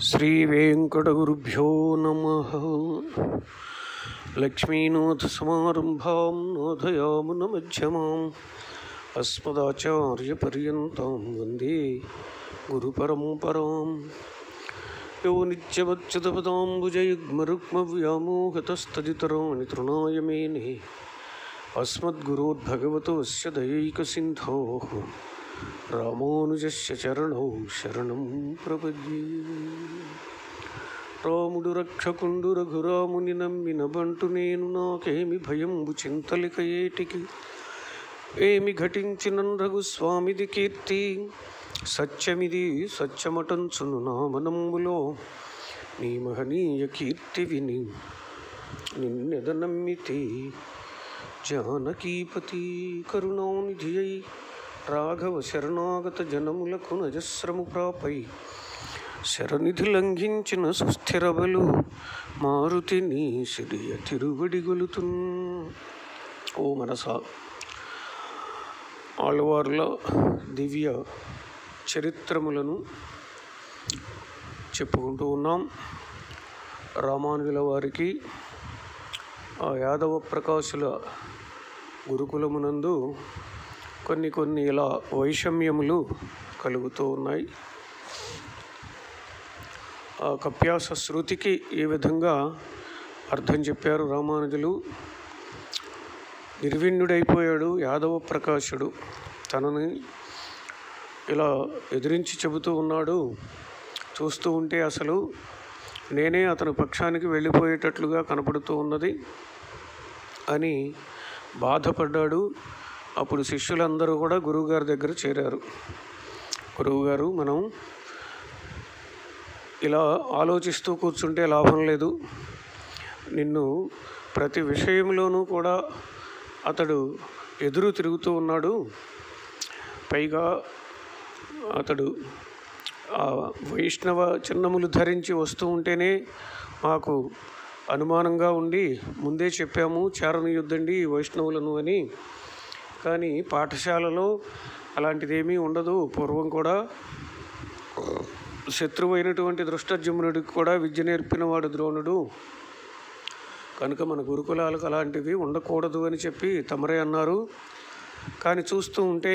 శ్రీవేంకటగురుభ్యో నమః. లక్ష్మీనాథసమారంభాం నాథయామునమధ్యమాం అస్మదాచార్యపర్యంతం వందే గురుపరంపరాం. యో నిత్యమచ్యుతపదాంబుజయుగ్మరుక్మవ్యామోహతస్తదితరాణి తృణాయ మేనే అస్మద్గురోర్భగవతోస్య దయైకసింధోః రామానుజస్య చరణౌ శరణం ప్రపద్యే. రాముడు రక్షకుండు రఘురాముని నమ్మిన బంటు నేను, నాకేమి భయంబు చింతలిక ఏటికి. ఏమి ఘటించినన్ రఘుస్వామిది కీర్తి, సత్యమిది సత్యమటంచును నా మనంబులో. నీ మహనీయ కీర్తి విని నిన్నెద నమ్మితి. జానకీపతి కరుణానిధి అయి రాఘవ శరణాగత జనములకు నజస్రము ప్రాపై, శరనిధి లంఘించిన సుస్థిర బలు మారుతిని సిరియ తిరువడిగొలుతున్. ఓ మనసా, ఆళ్వార్ల దివ్య చరిత్రములను చెప్పుకుంటూ ఉన్నాం. రామానుజుల వారికి ఆ యాదవ ప్రకాశుల గురుకులమునందు కొన్ని ఇలా వైషమ్యములు కలుగుతూ ఉన్నాయి. ఆ కప్యాస శృతికి ఏ విధంగా అర్థం చెప్పారు రామానుజులు. నిర్విణ్ణుడైపోయాడు యాదవ ప్రకాశుడు, తనని ఇలా ఎదిరించి చెబుతూ ఉన్నాడు. చూస్తూ ఉంటే అసలు నేనే అతని పక్షానికి వెళ్ళిపోయేటట్లుగా కనపడుతూ ఉన్నది అని బాధపడ్డాడు. అప్పుడు శిష్యులందరూ కూడా గురువుగారి దగ్గర చేరారు. గురువుగారు, మనం ఇలా ఆలోచిస్తూ కూర్చుంటే లాభం లేదు. నిన్ను ప్రతి విషయంలోనూ కూడా అతడు ఎదురు తిరుగుతూ ఉన్నాడు. పైగా అతడు ఆ వైష్ణవ చిహ్నములు ధరించి వస్తూ ఉంటేనే మాకు అనుమానంగా ఉండి ముందే చెప్పాము, చేరనియొద్దండి వైష్ణవులను అని. కానీ పాఠశాలలో అలాంటిదేమీ ఉండదు. పూర్వం కూడా శత్రువు అయినటువంటి దృష్టజుమ్నుడికి కూడా విద్య నేర్పినవాడు ద్రోణుడు. కనుక మన గురుకులాలకు అలాంటివి ఉండకూడదు అని చెప్పి తమరే అన్నారు. కానీ చూస్తూ ఉంటే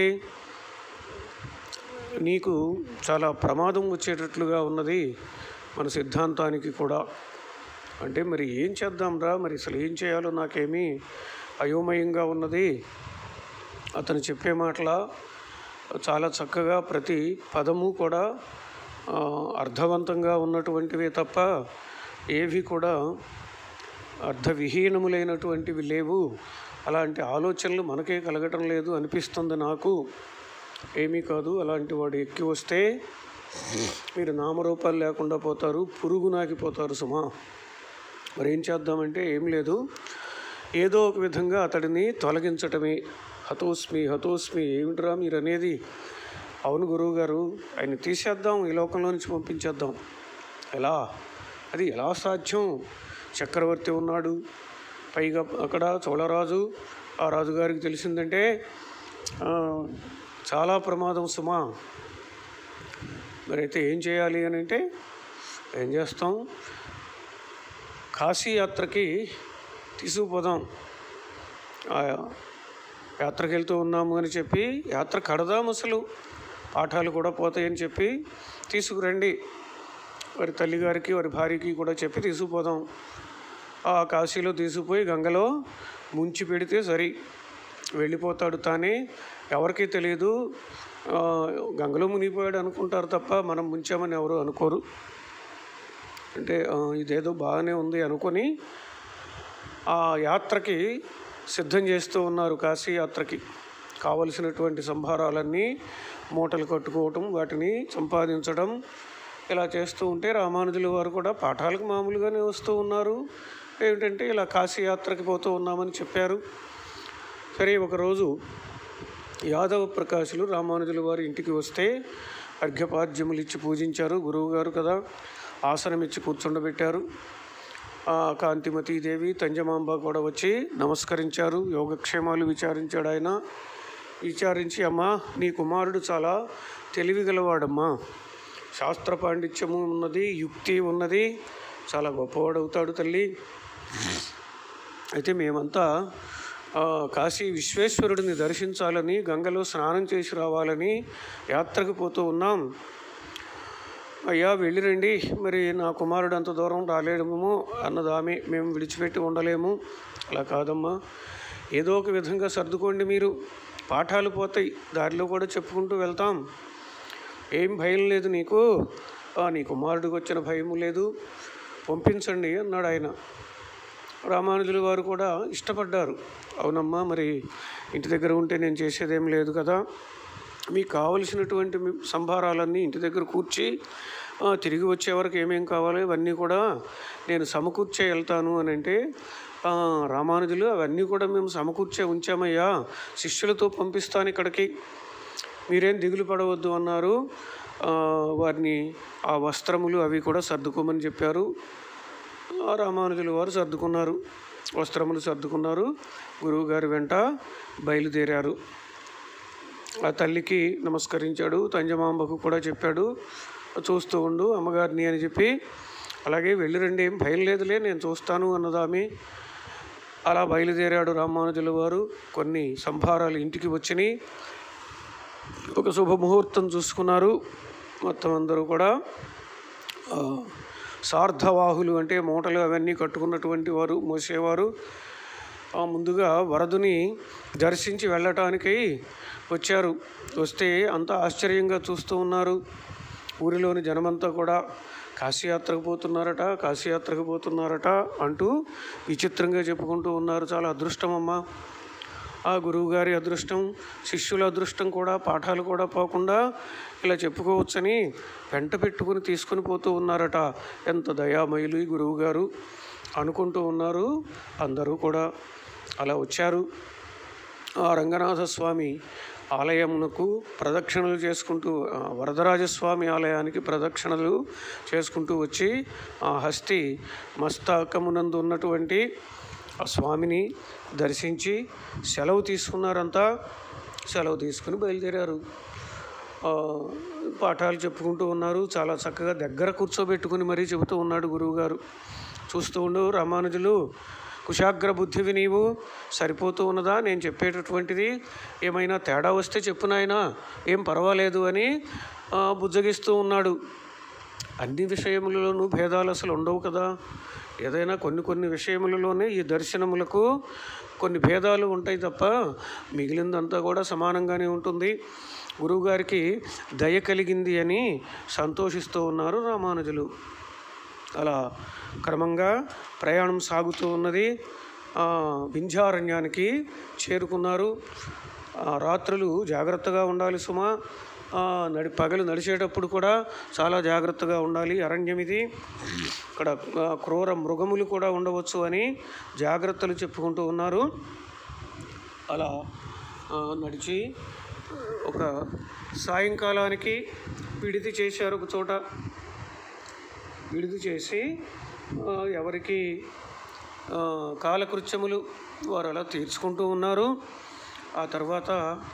నీకు చాలా ప్రమాదం వచ్చేటట్లుగా ఉన్నది మన సిద్ధాంతానికి కూడా. అంటే మరి ఏం చేద్దాంరా, మరి అసలు ఏం చేయాలో నాకేమీ అయోమయంగా ఉన్నది. అతను చెప్పే మాటల చాలా చక్కగా ప్రతి పదము కూడా అర్థవంతంగా ఉన్నటువంటివే తప్ప ఏవి కూడా అర్థవిహీనములైనటువంటివి లేవు. అలాంటి ఆలోచనలు మనకే కలగటం లేదు అనిపిస్తుంది నాకు. ఏమీ కాదు, అలాంటి వాడు ఎక్కి వస్తే మీరు నామరూపాలు లేకుండా పోతారు, పురుగు నాకిపోతారు సుమా. మరి ఏం చేద్దామంటే ఏం లేదు, ఏదో ఒక విధంగా అతడిని తొలగించటమే. హతోస్మి హతోస్మి ఏమిట్రా మీరు అనేది? అవును గురువుగారు, ఆయన తీసేద్దాం, ఈ లోకంలో నుంచి పంపించేద్దాం. ఎలా? అది ఎలా సాధ్యం? చక్రవర్తి ఉన్నాడు, పైగా అక్కడ చోళరాజు. ఆ రాజుగారికి తెలిసిందంటే చాలా ప్రమాదం సుమా. మరి అయితే ఏం చేయాలి అని అంటే ఏం చేస్తాం, కాశీ యాత్రకి తీసుకుపోదాం. యాత్రకి వెళ్తూ ఉన్నాము అని చెప్పి యాత్ర కడదాం, అసలు పాఠాలు కూడా పోతాయని చెప్పి తీసుకురండి. వారి తల్లిగారికి వారి భార్యకి కూడా చెప్పి తీసుకుపోదాం. ఆ కాశీలో తీసుకుపోయి గంగలో ముంచి పెడితే సరి, వెళ్ళిపోతాడు తానే, ఎవరికీ తెలియదు. గంగలో మునిగిపోయాడు అనుకుంటారు తప్ప మనం ముంచామని ఎవరు అనుకోరు. అంటే ఇదేదో బాగానే ఉంది అనుకొని ఆ యాత్రకి సిద్ధం చేస్తూ ఉన్నారు. కాశీ యాత్రకి కావలసినటువంటి సంభారాలన్నీ మూటలు కట్టుకోవటం, వాటిని సంపాదించడం, ఇలా చేస్తూ ఉంటే రామానుజుల వారు కూడా పాఠాలకు మామూలుగానే వస్తూ ఉన్నారు. ఏమిటంటే ఇలా కాశీ యాత్రకి పోతూ ఉన్నామని చెప్పారు. సరే, ఒకరోజు యాదవ ప్రకాశులు రామానుజుల వారి ఇంటికి వస్తే అర్ఘ్యపాద్యములు ఇచ్చి పూజించారు. గురువుగారు కదా, ఆసనం ఇచ్చి కూర్చుండబెట్టారు. కాంతిమతీదేవి తంజమాంబ కూడా వచ్చి నమస్కరించారు. యోగక్షేమాలు విచారించాడు ఆయన. విచారించి, అమ్మా నీ కుమారుడు చాలా తెలివిగలవాడమ్మా, శాస్త్ర పాండిత్యము ఉన్నది, యుక్తి ఉన్నది, చాలా గొప్పవాడవుతాడు తల్లి. అయితే మేమంతా కాశీ విశ్వేశ్వరుడిని దర్శించాలని, గంగలో స్నానం చేసి రావాలని యాత్రకు పోతూ ఉన్నాం. అయ్యా వెళ్ళిరండి, మరి నా కుమారుడు అంత దూరం రాలేడము అన్నదామె. మేము విడిచిపెట్టి ఉండలేము. అలా కాదమ్మా, ఏదో ఒక విధంగా సర్దుకోండి, మీరు పాఠాలు పోతాయి, దారిలో కూడా చెప్పుకుంటూ వెళ్తాం. ఏం భయం లేదు నీకు, నీ కుమారుడికి వచ్చిన భయము లేదు, పంపించండి అన్నాడు ఆయన. రామానుజుల వారు కూడా ఇష్టపడ్డారు. అవునమ్మా, మరి ఇంటి దగ్గర ఉంటే నేను చేసేదేం లేదు కదా, మీకు కావలసినటువంటి సంభారాలన్నీ ఇంటి దగ్గర కూర్చి తిరిగి వచ్చే వరకు ఏమేం కావాలో ఇవన్నీ కూడా నేను సమకూర్చే వెళ్తాను అని అంటే, రామానుజులు అవన్నీ కూడా మేము సమకూర్చే ఉంచామయ్యా, శిష్యులతో పంపిస్తాను ఇక్కడికి, మీరేం దిగులు పడవద్దు అన్నారు. వారిని ఆ వస్త్రములు అవి కూడా సర్దుకోమని చెప్పారు. రామానుజుల వారు సర్దుకున్నారు, వస్త్రములు సర్దుకున్నారు, గురువుగారి వెంట బయలుదేరారు. ఆ తల్లికి నమస్కరించాడు, తంజమాంబకు కూడా చెప్పాడు, చూస్తూ ఉండు అమ్మగారిని అని చెప్పి. అలాగే వెళ్ళిరండి, ఏం భయం లేదులే, నేను చూస్తాను అన్నదామె. అలా బయలుదేరాడు రామానుజుల వారు. కొన్ని సంభారాలు ఇంటికి వచ్చినాయి. ఒక శుభముహూర్తం చూసుకున్నారు. మొత్తం అందరూ కూడా సార్ధవాహులు అంటే మూటలు అవన్నీ కట్టుకున్నటువంటి వారు, మోసేవారు ముందుగా వరదుని దర్శించి వెళ్ళటానికి వచ్చారు. వస్తే అంతా ఆశ్చర్యంగా చూస్తూ ఉన్నారు. ఊరిలోని జనమంతా కూడా కాశీయాత్రకు పోతున్నారట, కాశీయాత్రకు పోతున్నారట అంటూ విచిత్రంగా చెప్పుకుంటూ ఉన్నారు. చాలా అదృష్టమమ్మా, ఆ గురువుగారి అదృష్టం, శిష్యుల అదృష్టం కూడా, పాఠాలు కూడా పోకుండా ఇలా చెప్పుకోవచ్చని వెంట పెట్టుకుని తీసుకుని పోతూ ఉన్నారట. ఎంత దయామయులు ఈ గురువుగారు అనుకుంటూ ఉన్నారు అందరూ కూడా. అలా వచ్చారు. ఆ రంగనాథస్వామి ఆలయమునకు ప్రదక్షిణలు చేసుకుంటూ, వరదరాజస్వామి ఆలయానికి ప్రదక్షిణలు చేసుకుంటూ వచ్చి ఆ హస్తి మస్తకమునందు ఉన్నటువంటి ఆ స్వామిని దర్శించి సెలవు తీసుకున్నారంతా. సెలవు తీసుకుని బయలుదేరారు. పాఠాలు చెప్పుకుంటూ ఉన్నారు. చాలా చక్కగా దగ్గర కూర్చోబెట్టుకుని మరీ చెబుతూ ఉన్నాడు గురువుగారు. చూస్తూ ఉండు రామానుజులు, కుశాగ్ర బుద్ధివి నీవు, సరిపోతూ ఉన్నదా నేను చెప్పేటటువంటిది, ఏమైనా తేడా వస్తే చెప్పు నాయనా, ఏం పర్వాలేదు అని బుజ్జగిస్తూ ఉన్నాడు. అన్ని విషయములలోనూ భేదాలు అసలు ఉండవు కదా, ఏదైనా కొన్ని విషయములలోనే ఈ దర్శనములకు కొన్ని భేదాలు ఉంటాయి తప్ప మిగిలిందంతా కూడా సమానంగానే ఉంటుంది. గురువుగారికి దయ కలిగింది అని సంతోషిస్తూ ఉన్నారు రామానుజులు. అలా క్రమంగా ప్రయాణం సాగుతూ ఉన్నది. వింధ్యారణ్యానికి చేరుకున్నారు. రాత్రులు జాగ్రత్తగా ఉండాలి సుమా, పగలు నడిచేటప్పుడు కూడా చాలా జాగ్రత్తగా ఉండాలి. అరణ్యం ఇది, ఇక్కడ క్రూర మృగములు కూడా ఉండవచ్చు అని జాగ్రత్తలు చెప్పుకుంటూ ఉన్నారు. అలా నడిచి ఒక సాయంకాలానికి విడిది చేశారు. ఒక చోట విడిది చేసి ఎవరికి కాలకృత్యములు వారు అలా తీర్చుకుంటూ ఉన్నారు. ఆ తర్వాత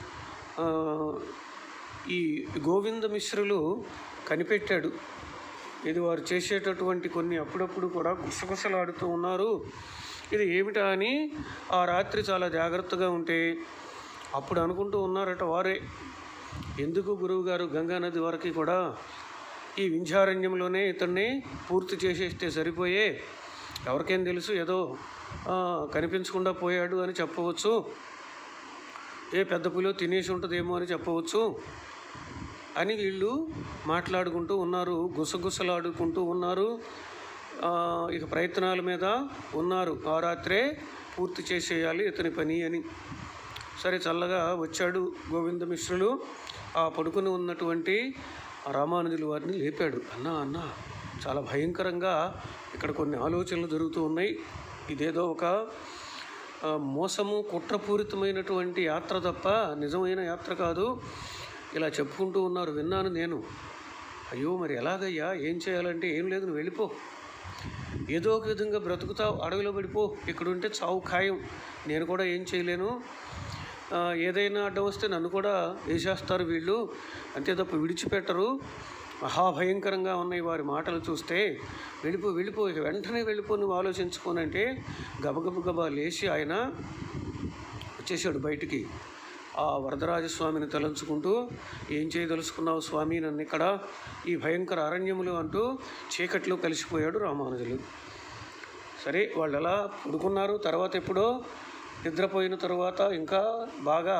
ఈ గోవింద మిశ్రులు కనిపెట్టాడు. ఇది వారు చేసేటటువంటి కొన్ని అప్పుడప్పుడు కూడా గుసగుసలాడుతూ ఉన్నారు. ఇది ఏమిటా అని ఆ రాత్రి చాలా జాగ్రత్తగా ఉంటే అప్పుడు అనుకుంటూ ఉన్నారట వారే, ఎందుకు గురువుగారు గంగానది వరకు కూడా ఈ వింధ్యారణ్యంలోనే ఇతన్ని పూర్తి చేసేస్తే సరిపోయే, ఎవరికేం తెలుసు, ఏదో కనిపించకుండా పోయాడు అని చెప్పవచ్చు, ఏ పెద్ద పులో తినేసి ఉంటుందేమో అని చెప్పవచ్చు అని వీళ్ళు మాట్లాడుకుంటూ ఉన్నారు, గుసగుసలాడుకుంటూ ఉన్నారు. ఇక ప్రయత్నాల మీద ఉన్నారు. ఆ రాత్రే పూర్తి చేసేయాలి ఇతని పని అని. సరే, చల్లగా వచ్చాడు గోవింద మిశ్రులు. ఆ పడుకుని ఉన్నటువంటి రామానుజుల వారిని లేపాడు. అన్న చాలా భయంకరంగా ఇక్కడ కొన్ని ఆలోచనలు జరుగుతూ ఉన్నాయి. ఇదేదో ఒక మోసము కుట్రపూరితమైనటువంటి యాత్ర తప్ప నిజమైన యాత్ర కాదు, ఇలా చెప్పుకుంటూ ఉన్నారు, విన్నాను నేను. అయ్యో మరి ఎలాగయ్యా, ఏం చేయాలంటే ఏం లేదు, నువ్వు వెళ్ళిపో, ఏదో ఒక విధంగా బ్రతుకుతావు, అడవిలో పడిపో, ఇక్కడుంటే చావు ఖాయం, నేను కూడా ఏం చేయలేను, ఏదైనా అడ్డం వస్తే నన్ను కూడా వేసేస్తారు వీళ్ళు, అంతే తప్ప విడిచిపెట్టరు, మహాభయంకరంగా ఉన్నాయి వారి మాటలు చూస్తే. వెళ్ళిపో ఇక వెంటనే వెళ్ళిపో, నువ్వు ఆలోచించుకోనంటే గబగబా లేచి ఆయన వచ్చేసాడు బయటికి. ఆ వరదరాజస్వామిని తలంచుకుంటూ, ఏం చేయదలుచుకున్నావు స్వామి నన్ను ఇక్కడ ఈ భయంకర అరణ్యములు అంటూ చీకట్లో కలిసిపోయాడు రామానుజులు. సరే వాళ్ళు అలా పడుకున్నారు. తర్వాత ఎప్పుడో నిద్రపోయిన తర్వాత ఇంకా బాగా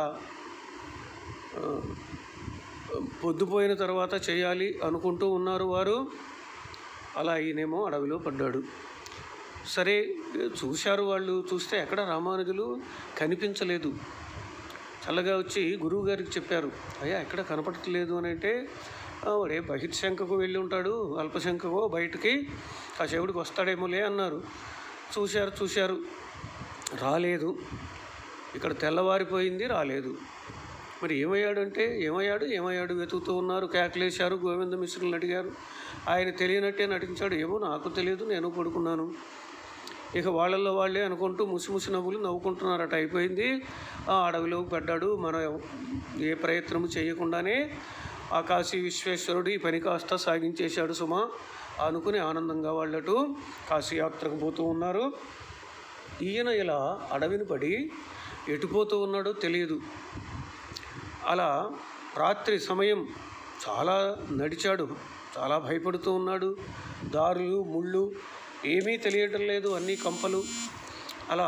పొద్దుపోయిన తర్వాత చేయాలి అనుకుంటూ ఉన్నారు వారు. అలా ఈయనేమో అడవిలో పడ్డాడు. సరే చూశారు వాళ్ళు. చూస్తే ఎక్కడ రామానుజులు కనిపించలేదు. చల్లగా వచ్చి గురువు గారికి చెప్పారు, అయ్యా ఎక్కడ కనపడట్లేదు అని. అంటే వాడే బహిర్శంఖకు వెళ్ళి ఉంటాడు, అల్పశంఖకో బయటికి కాసేపుడికి వస్తాడేమోలే అన్నారు. చూశారు రాలేదు. ఇక్కడ తెల్లవారిపోయింది, రాలేదు. మరి ఏమయ్యాడు వెతుకుతూ ఉన్నారు. కేకలేశారు. గోవింద మిశ్రులను అడిగారు. ఆయన తెలియనట్టే నటించాడు. ఏమో నాకు తెలియదు, నేను పడుకున్నాను. ఇక వాళ్ళల్లో వాళ్ళే అనుకుంటూ ముసి నవ్వులు నవ్వుకుంటున్నారట. అయిపోయింది, ఆ అడవిలోకి పడ్డాడు. మనం ఏ ప్రయత్నము చేయకుండానే ఆ కాశీ విశ్వేశ్వరుడు ఈ పని కాస్త సాగించేశాడు సుమా అనుకుని ఆనందంగా వాళ్ళటు కాశీయాత్రకు పోతూ ఉన్నారు. ఈయన ఇలా అడవిని పడి ఎటుపోతూ ఉన్నాడో తెలియదు. అలా రాత్రి సమయం చాలా నడిచాడు. చాలా భయపడుతూ ఉన్నాడు. దారులు ముళ్ళు ఏమీ తెలియటం లేదు, అన్నీ కంపలు. అలా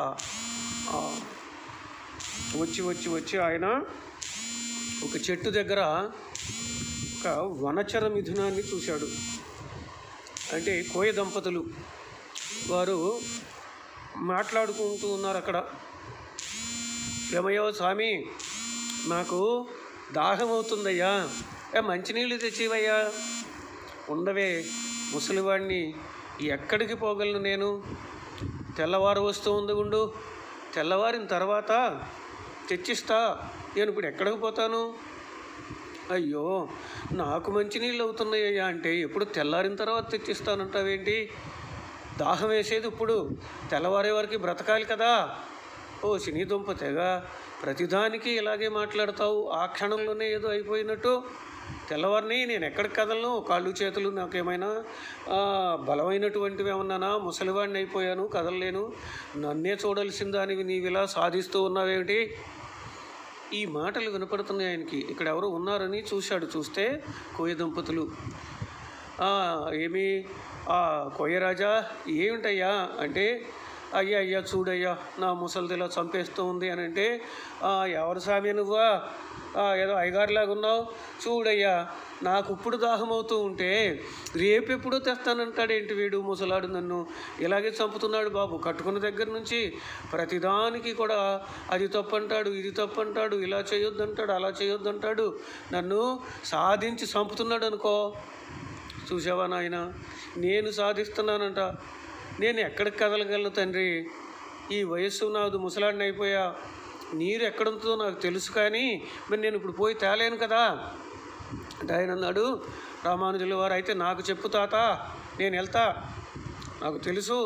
వచ్చి ఆయన ఒక చెట్టు దగ్గర ఒక వనచర మిథునాన్ని చూశాడు. అంటే కోయ దంపతులు వారు మాట్లాడుకుంటూ ఉన్నారు అక్కడ. ఏమయ్యో స్వామి, నాకు దాహం అవుతుందయ్యా, మంచినీళ్ళు తెచ్చివయ్యా. ఉండవే ముసలివాడిని, ఎక్కడికి పోగలను నేను? తెల్లవారు వస్తూ ఉండు, తెల్లవారిన తర్వాత తెచ్చిస్తా. నేను ఇప్పుడు ఎక్కడికి పోతాను? అయ్యో నాకు మంచినీళ్ళు అవుతున్నాయ్యా అంటే ఎప్పుడు తెల్లారిన తర్వాత తెచ్చిస్తానంటావేంటి? దాహం వేసేది ఇప్పుడు, తెల్లవారే వరకు బ్రతకాలి కదా. ఓ శని దుంప తెగ, ప్రతిదానికి ఇలాగే మాట్లాడతావు. ఆ క్షణంలోనే ఏదో అయిపోయినట్టు. తెల్లవారిని నేను ఎక్కడికి కదలను, కాళ్ళు చేతులు నాకేమైనా బలమైనటువంటివి ఏమన్నానా? ముసలివాడిని అయిపోయాను, కదలలేను. నన్నే చూడాల్సిందానివి నీవిలా సాధిస్తూ ఉన్నావేమిటి? ఈ మాటలు వినపడుతున్నాయి ఆయనకి. ఇక్కడ ఎవరో ఉన్నారని చూశాడు. చూస్తే కోయ దంపతులు. ఏమి కోయరాజా ఏమిటయ్యా అంటే, అయ్యా చూడయ్యా నా ముసలిదిలా చంపేస్తూ ఉంది అని. అంటే ఎవరు స్వామి నువ్వా? ఏదో అయ్యగారిలాగా ఉన్నావు. చూడయ్యా నాకు ఇప్పుడు దాహం అవుతూ ఉంటే రేపెప్పుడో తెస్తానంటాడేంటి వీడు ముసలాడు, నన్ను ఇలాగే చంపుతున్నాడు బాబు. కట్టుకున్న దగ్గర నుంచి ప్రతిదానికి కూడా అది తప్పంటాడు, ఇది తప్పంటాడు, ఇలా చేయొద్దంటాడు, అలా చేయొద్దంటాడు. నన్ను సాధించి చంపుతున్నాడు అనుకో. చూసావా నాయన, నేను సాధిస్తున్నానంట. నేను ఎక్కడికి కదలగలను తండ్రి? ఈ వయస్సు నాది, ముసలాడిని అయిపోయా. నీరు ఎక్కడుంటుందో నాకు తెలుసు, కానీ మరి నేను ఇప్పుడు పోయి తేలేను కదా అంటే ఆయన అన్నాడు, రామానుజుల వారు, అయితే నాకు చెప్పు తాత, నేను వెళ్తా. నాకు తెలుసు,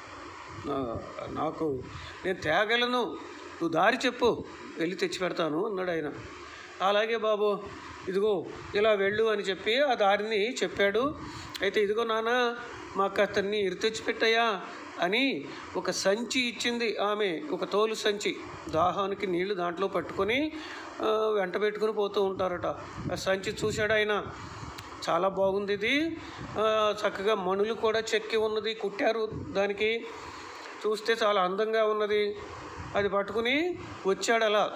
నేను తేగలను. నువ్వు దారి చెప్పు, వెళ్ళి తెచ్చి పెడతాను అన్నాడు ఆయన. అలాగే బాబు, ఇదిగో ఇలా వెళ్ళు అని చెప్పి ఆ దారిని చెప్పాడు. అయితే ఇదిగో నాన్న, మాకు అతన్ని తెచ్చిపెట్టయ్యా అని ఒక సంచి ఇచ్చింది ఆమె, ఒక తోలు సంచి. దాహానికి నీళ్లు దాంట్లో పట్టుకొని వెంట పెట్టుకుని పోతూ ఉంటారట. ఆ సంచి చూశాడు ఆయన. చాలా బాగుంది ఇది, చక్కగా మణులు కూడా చెక్కి ఉన్నది, కుట్టారు దానికి. చూస్తే చాలా అందంగా ఉన్నది. అది పట్టుకుని వచ్చాడు. అలా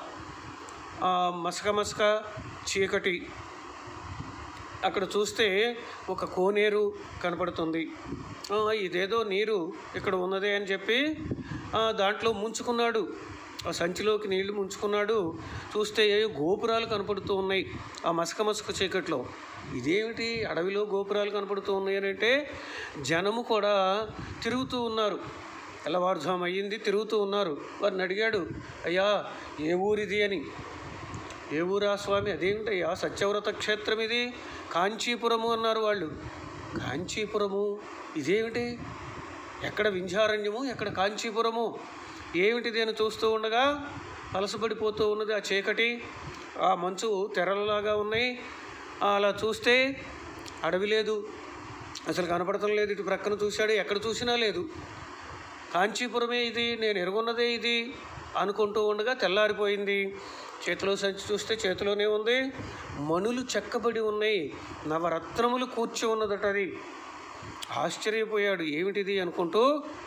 మసక చీకటి. అక్కడ చూస్తే ఒక కోనేరు కనపడుతుంది. ఇదేదో నీరు ఇక్కడ ఉన్నదే అని చెప్పి దాంట్లో ముంచుకున్నాడు. ఆ సంచిలోకి నీళ్లు ముంచుకున్నాడు. చూస్తే గోపురాలు కనపడుతూ ఉన్నాయి ఆ మసక చీకట్లో. ఇదేమిటి అడవిలో గోపురాలు కనపడుతూ ఉన్నాయి అని అంటే, జనము కూడా తిరుగుతూ ఉన్నారు. తెల్లవారుజాము అయ్యింది, తిరుగుతూ ఉన్నారు. వారిని అడిగాడు, అయ్యా ఏ ఊరిది అని. ఏ ఊరా స్వామి? అదేమిటయ్యా సత్యవ్రత క్షేత్రం ఇది, కాంచీపురము అన్నారు వాళ్ళు. కాంచీపురము ఇదేమిటి? ఎక్కడ వింధ్యారణ్యము, ఎక్కడ కాంచీపురము, ఏమిటిది అని చూస్తూ ఉండగా అలసపడిపోతూ ఉన్నది ఆ చీకటి. ఆ మంచు తెరలలాగా ఉన్నాయి. అలా చూస్తే అడవి లేదు, అసలు కనపడటం లేదు. ఇటు ప్రక్కన చూశాడు, ఎక్కడ చూసినా లేదు. కాంచీపురమే ఇది, నేను ఎరుగున్నదే ఇది అనుకుంటూ ఉండగా తెల్లారిపోయింది. చేతిలో సంచి చూస్తే చేతిలోనే ఉంది, మణులు చెక్కబడి ఉన్నాయి, నవరత్నములు కూర్చి ఉన్నదట. అది ఆశ్చర్యపోయాడు, ఏమిటిది అనుకుంటూ.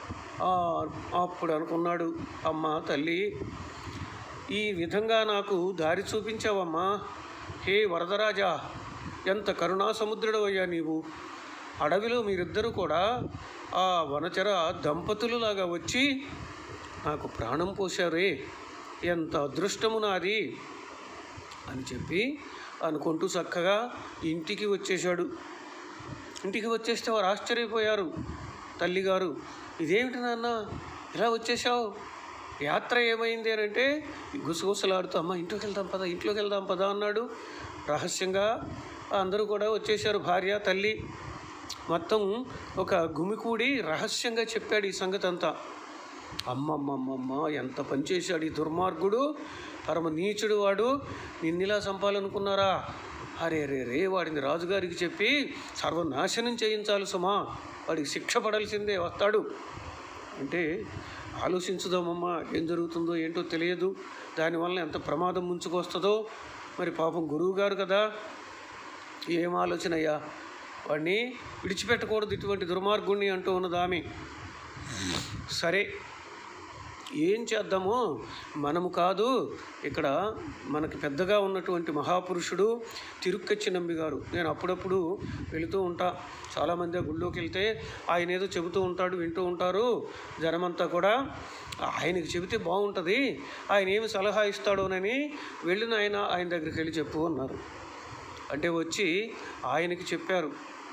అప్పుడు అనుకున్నాడు, అమ్మ తల్లి, ఈ విధంగా నాకు దారి చూపించావమ్మా. హే వరదరాజా, ఎంత కరుణా సముద్రుడు అయ్యా నీవు. అడవిలో మీరిద్దరూ కూడా ఆ వనచర దంపతులులాగా వచ్చి నాకు ప్రాణం పోశారే, ఎంత అదృష్టము నాది అని చెప్పి అనుకుంటూ చక్కగా ఇంటికి వచ్చేశాడు. ఇంటికి వచ్చేస్తే వారు ఆశ్చర్యపోయారు. తల్లిగారు, ఇదేమిటి నాన్న ఇలా వచ్చేసావు, యాత్ర ఏమైంది అని అంటే గుసగుసలాడుతూ, అమ్మ ఇంట్లోకి వెళ్దాం పదా అన్నాడు. రహస్యంగా అందరూ కూడా వచ్చేసారు, భార్య తల్లి మొత్తం ఒక గుమికూడి రహస్యంగా చెప్పాడు ఈ సంగతి అంతా. అమ్మమ్మమ్మమ్మ, ఎంత పనిచేశాడు ఈ దుర్మార్గుడు, పరమ నీచుడు వాడు, నిన్నిలా చంపాలనుకున్నారా? అరే వాడిని రాజుగారికి చెప్పి సర్వనాశనం చేయించాలి సుమా, వాడికి శిక్ష పడాల్సిందే, వస్తాడు అంటే ఆలోచించుదామమ్మా. ఏం జరుగుతుందో ఏంటో తెలియదు, దానివల్ల ఎంత ప్రమాదం ముంచుకొస్తుందో. మరి పాపం గురువు గారు కదా, ఏం ఆలోచన అయ్యా, వాడిని విడిచిపెట్టకూడదు ఇటువంటి దుర్మార్గుణ్ణి అంటూ ఉన్నది ఆమె. సరే ఏం చేద్దామో, మనము కాదు, ఇక్కడ మనకి పెద్దగా ఉన్నటువంటి మహాపురుషుడు తిరుక్కచ్చి నంబి గారు. నేను అప్పుడప్పుడు వెళుతూ ఉంటా, చాలామంది ఆ గుళ్ళోకి వెళ్తే ఆయన ఏదో చెబుతూ ఉంటాడు, వింటూ ఉంటారు జనమంతా కూడా. ఆయనకి చెబితే బాగుంటుంది, ఆయన ఏమి సలహా ఇస్తాడోనని వెళ్ళిన ఆయన దగ్గరికి వెళ్ళి చెప్పు అన్నారు. అంటే వచ్చి ఆయనకి చెప్పారు,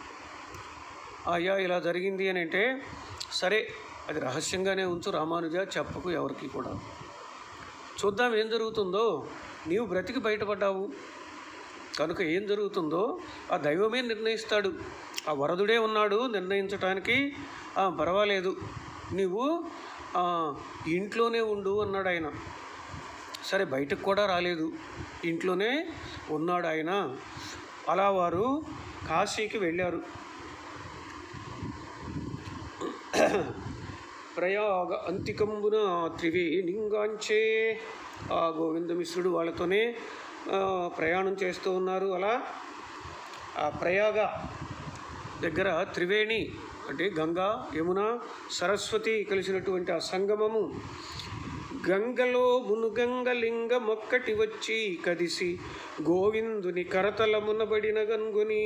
అయ్యా ఇలా జరిగింది అని అంటే, సరే అది రహస్యంగానే ఉంచు రామానుజ, చెప్పకు ఎవరికి కూడా, చూద్దాం ఏం జరుగుతుందో. నీవు బ్రతికి బయటపడ్డావు కనుక ఏం జరుగుతుందో ఆ దైవమే నిర్ణయిస్తాడు. ఆ వరదుడే ఉన్నాడు నిర్ణయించడానికి, పర్వాలేదు నీవు ఇంట్లోనే ఉండు అన్నాడు ఆయన. సరే బయటకు కూడా రాలేదు, ఇంట్లోనే ఉన్నాడు ఆయన. అలా వారు కాశీకి వెళ్ళారు. ప్రయాగ అంతికంబున త్రివేణింగాంచే, ఆ గోవిందమిశ్రుడు వాళ్ళతోనే ప్రయాణం చేస్తూ ఉన్నారు. అలా ఆ ప్రయాగ దగ్గర త్రివేణి అంటే గంగా, యమున, సరస్వతి కలిసినటువంటి ఆ సంగమము. గంగలో మునుగంగలింగ మొక్కటి వచ్చి కదిసి గోవిందుని కరతలమునబడిన గంగుని.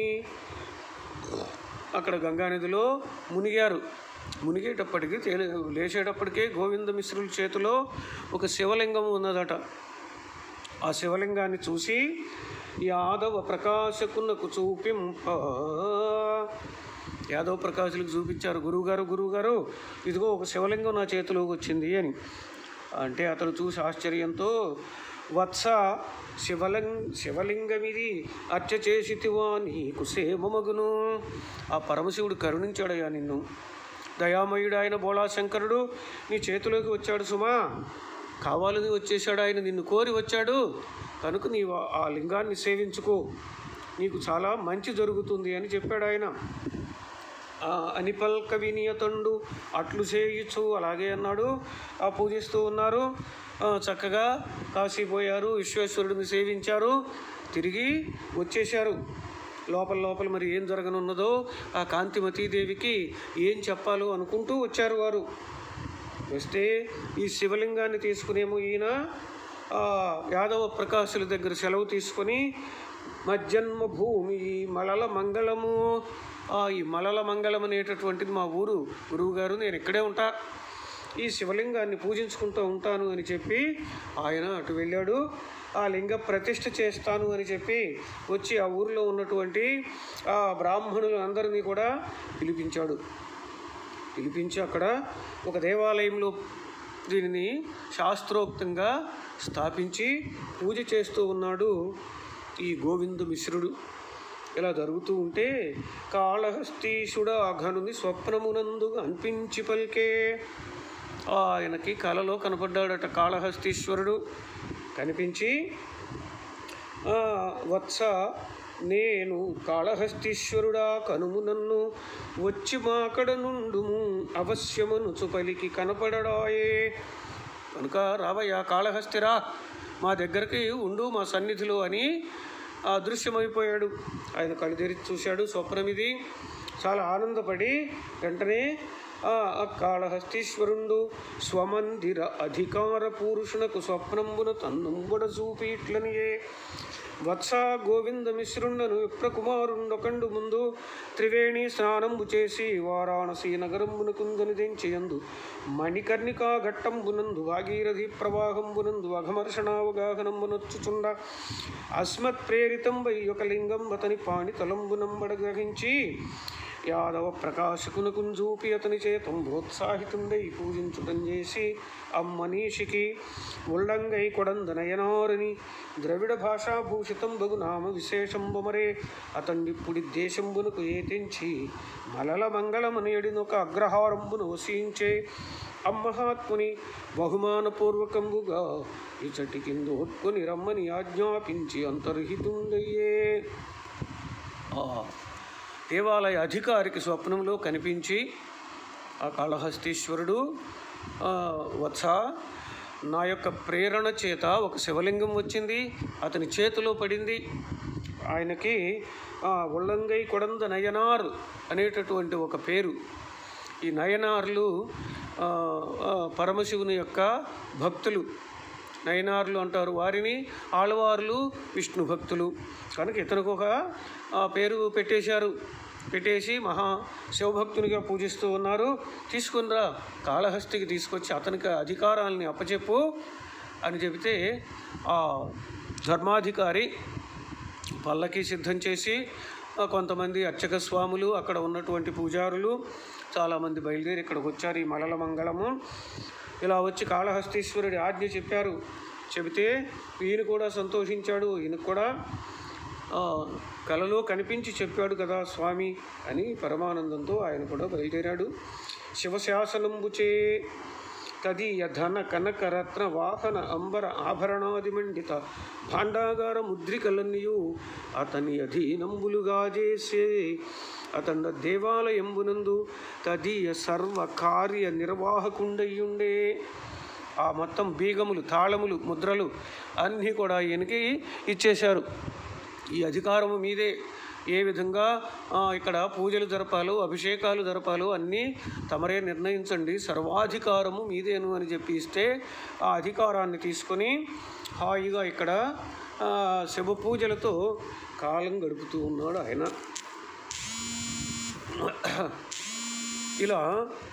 అక్కడ గంగానదిలో మునిగారు. మునిగేటప్పటికి లేచేటప్పటికే గోవిందమిశ్రుల చేతిలో ఒక శివలింగం ఉన్నదట. ఆ శివలింగాన్ని చూసి యాదవ ప్రకాశకునకు చూపింప, యాదవ ప్రకాశులకు చూపించారు. గురువుగారు ఇదిగో ఒక శివలింగం నా చేతిలోకి వచ్చింది అని అంటే, అతను చూసి ఆశ్చర్యంతో, వత్స శివలింగమిది అర్చ చేసితివా నీకు సేమమగును. ఆ పరమశివుడు కరుణించాడయ్యా నిన్ను, దయామయుడు ఆయన బోళాశంకరుడు నీ చేతిలోకి వచ్చాడు సుమా, కావాలని వచ్చేసాడు ఆయన, నిన్ను కోరి వచ్చాడు కనుక నీవు ఆ లింగాన్ని సేవించుకో, నీకు చాలా మంచి జరుగుతుంది అని చెప్పాడు ఆయన. అనిపల్క వినియతండు అట్లు చేయుచు, అలాగే అన్నాడు. పూజిస్తూ ఉన్నారు, చక్కగా కాశీపోయారు, విశ్వేశ్వరుడిని సేవించారు, తిరిగి వచ్చేశారు. లోపల మరి ఏం జరగనున్నదో ఆ కాంతిమతీదేవికి ఏం చెప్పాలో అనుకుంటూ వచ్చారు వారు. వస్తే ఈ శివలింగాన్ని తీసుకునేమో ఈయన యాదవ ప్రకాశుల దగ్గర సెలవు తీసుకొని, మజ్జన్మ భూమి మలల మంగళము, ఈ మలల మంగళం అనేటటువంటిది మా ఊరు గురువుగారు, నేను ఇక్కడే ఉంటా, ఈ శివలింగాన్ని పూజించుకుంటూ ఉంటాను అని చెప్పి ఆయన అటు వెళ్ళాడు. ఆ లింగ ప్రతిష్ఠ చేస్తాను అని చెప్పి వచ్చి ఆ ఊరిలో ఉన్నటువంటి ఆ బ్రాహ్మణులు అందరినీ కూడా పిలిపించి అక్కడ ఒక దేవాలయంలో దీనిని శాస్త్రోక్తంగా స్థాపించి పూజ చేస్తూ ఉన్నాడు ఈ గోవిందమిశ్రుడు. ఇలా జరుగుతూ ఉంటే కాళహస్తీశుడు ఆ ఘనుని స్వప్నమునందు అనిపించి పలికే, ఆయనకి కలలో కనపడ్డాడట కాళహస్తీశ్వరుడు. కనిపించి వత్స నేను కాళహస్తీశ్వరుడా కనుము నన్ను వచ్చి మాకడ నుండుము అవశ్యమనుచు పలికి కనపడడాయే. కనుక రావయ్యా కాళహస్తిరా, మా దగ్గరికి ఉండు మా సన్నిధిలో అని అదృశ్యమైపోయాడు. ఆయన కళ్ళు తెరిచి చూశాడు, స్వప్నం ఇది. చాలా ఆనందపడి వెంటనే కాళహస్తీశ్వరుండు స్వమందిర అధికార పురుషునకు స్వప్నంబున తన్నుంబుడ చూపి ఇట్లనియే. వత్స గోవింద మిశ్రుండను విప్రకుమారుండొకండు ముందు త్రివేణి స్నానంబు చేసి వారాణసీ నగరంబునకుందని దించియందు మణికర్ణికా ఘట్టంబునందు భాగీరథి ప్రవాహంబునందు అఘమర్షణావగాహనంబునొచ్చుచుండ అస్మత్ ప్రేరితంబై ఒక లింగం అతని పాణితలంబునంబడ గ్రహించి యాదవ ప్రకాశకునకుం చూపి అతని చేతంబోత్సాహితుండై పూజించుటం చేసి అమ్మనీషికి ఉల్లంగై కొడందనయనారని ద్రవిడ భాషాభూషితం బగు నామ విశేషంబమరే అతండిప్పుడి దేశంబునకు ఏతించి మలల మంగళమనియడినొక అగ్రహారంబును వసించే అమ్మహాత్ముని బహుమానపూర్వకంబుగా ఇచటి కిందోత్కొని రమ్మని ఆజ్ఞాపించి అంతర్హితుండయ్యే. దేవాలయ అధికారికి స్వప్నంలో కనిపించి ఆ కాళహస్తీశ్వరుడు, వత్స నా యొక్క ప్రేరణ చేత ఒక శివలింగం వచ్చింది, అతని చేతిలో పడింది. ఆయనకి ఉల్లంగై కొడంద నయనార్ అనేటటువంటి ఒక పేరు. ఈ నయనార్లు పరమశివుని యొక్క భక్తులు, నయనార్లు అంటారు వారిని. ఆళ్వార్లు విష్ణు భక్తులు. కనుక ఇతనికి ఒక పేరు పెట్టేసి మహా శివభక్తునిగా పూజిస్తూ ఉన్నారు. తీసుకునిరా కాళహస్తికి తీసుకొచ్చి అతనికి అధికారాలని అప్పచెప్పు అని చెబితే ఆ ధర్మాధికారి పల్లకి సిద్ధం చేసి కొంతమంది అర్చక స్వాములు, అక్కడ ఉన్నటువంటి పూజారులు చాలామంది బయలుదేరి ఇక్కడికి వచ్చారు. ఈ మలల మంగళము ఇలా వచ్చి కాళహస్తీశ్వరుడి ఆజ్ఞ చెప్పారు. చెబితే ఈయన కూడా సంతోషించాడు. ఈయనకు కూడా కలలో కనిపించి చెప్పాడు కదా స్వామి అని పరమానందంతో ఆయన కూడా బయలుదేరాడు. శివశాసనంబుచే తదీయ ధన కనక రత్న వాహన అంబర ఆభరణాదిమండిత భాండాగార ముద్రికలన్నయు అతని అధీనంబులుగా చేసే అతన్న దేవాలయంబునందు తదీయ సర్వకార్య నిర్వాహకుండయ్యుండే. ఆ మొత్తం బీగములు, తాళములు, ముద్రలు అన్నీ కూడా ఈయనకి ఇచ్చేశారు. ఈ అధికారము మీదే. ఏ విధంగా ఇక్కడ పూజలు జరపాలో, అభిషేకాలు జరపాలో అన్నీ తమరే నిర్ణయించండి, సర్వాధికారము మీదేను అని చెప్పి ఇస్తే ఆ అధికారాన్ని తీసుకొని హాయిగా ఇక్కడ శివ పూజలతో కాలం గడుపుతూ ఉన్నాడు ఆయన. ఇలా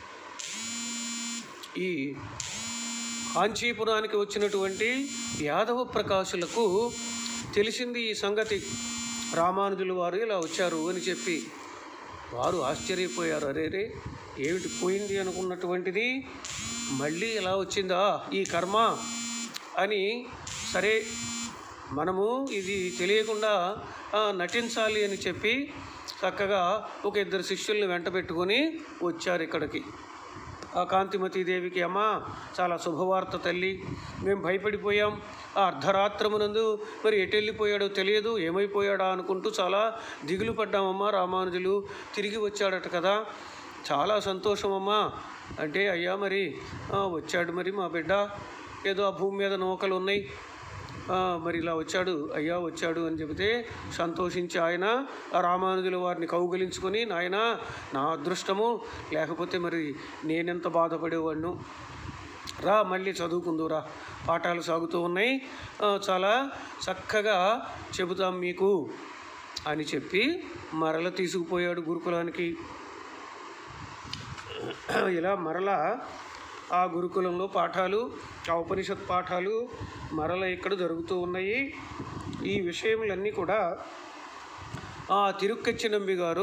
ఈ కాంచీపురానికి వచ్చినటువంటి యాదవ ప్రకాశులకు తెలిసింది ఈ సంగతి. రామానుజులు వారు ఇలా వచ్చారు అని చెప్పి వారు ఆశ్చర్యపోయారు. అరేరే ఏమిటి పోయింది అనుకున్నటువంటిది మళ్ళీ ఇలా వచ్చిందా ఈ కర్మ అని. సరే మనము ఇది తెలియకుండా నటించాలి అని చెప్పి చక్కగా ఒక ఇద్దరు శిష్యుల్ని వెంట పెట్టుకొని వచ్చారు ఇక్కడికి. ఆ కాంతిమతీదేవికి, అమ్మ చాలా శుభవార్త తల్లి, మేము భయపడిపోయాం. ఆ అర్ధరాత్రమునందు మరి ఎటు వెళ్ళిపోయాడో తెలియదు, ఏమైపోయాడా అనుకుంటూ చాలా దిగులు పడ్డామమ్మా. రామానుజులు తిరిగి వచ్చాడట కదా, చాలా సంతోషమమ్మా అంటే, అయ్యా మరి వచ్చాడు మరి మా బిడ్డ, ఏదో ఆ భూమి మీద నౌకలు ఉన్నాయి, మరి ఇలా వచ్చాడు అయ్యా వచ్చాడు అని చెబితే సంతోషించి ఆయన రామానుజుల వారిని కౌగిలించుకొని, నాయన నా అదృష్టము, లేకపోతే మరి నేనెంత బాధపడేవాడిను, రా మళ్ళీ చదువుకుందురా, పాఠాలు సాగుతూ ఉన్నాయి, చాలా చక్కగా చెబుతాం మీకు అని చెప్పి మరల తీసుకుపోయాడు గురుకులానికి. ఇలా మరల ఆ గురుకులంలో పాఠాలు, ఆ ఉపనిషత్ పాఠాలు మరల ఇక్కడ జరుగుతూ ఉన్నాయి. ఈ విషయములన్నీ కూడా ఆ తిరుక్కచ్చినంబి గారు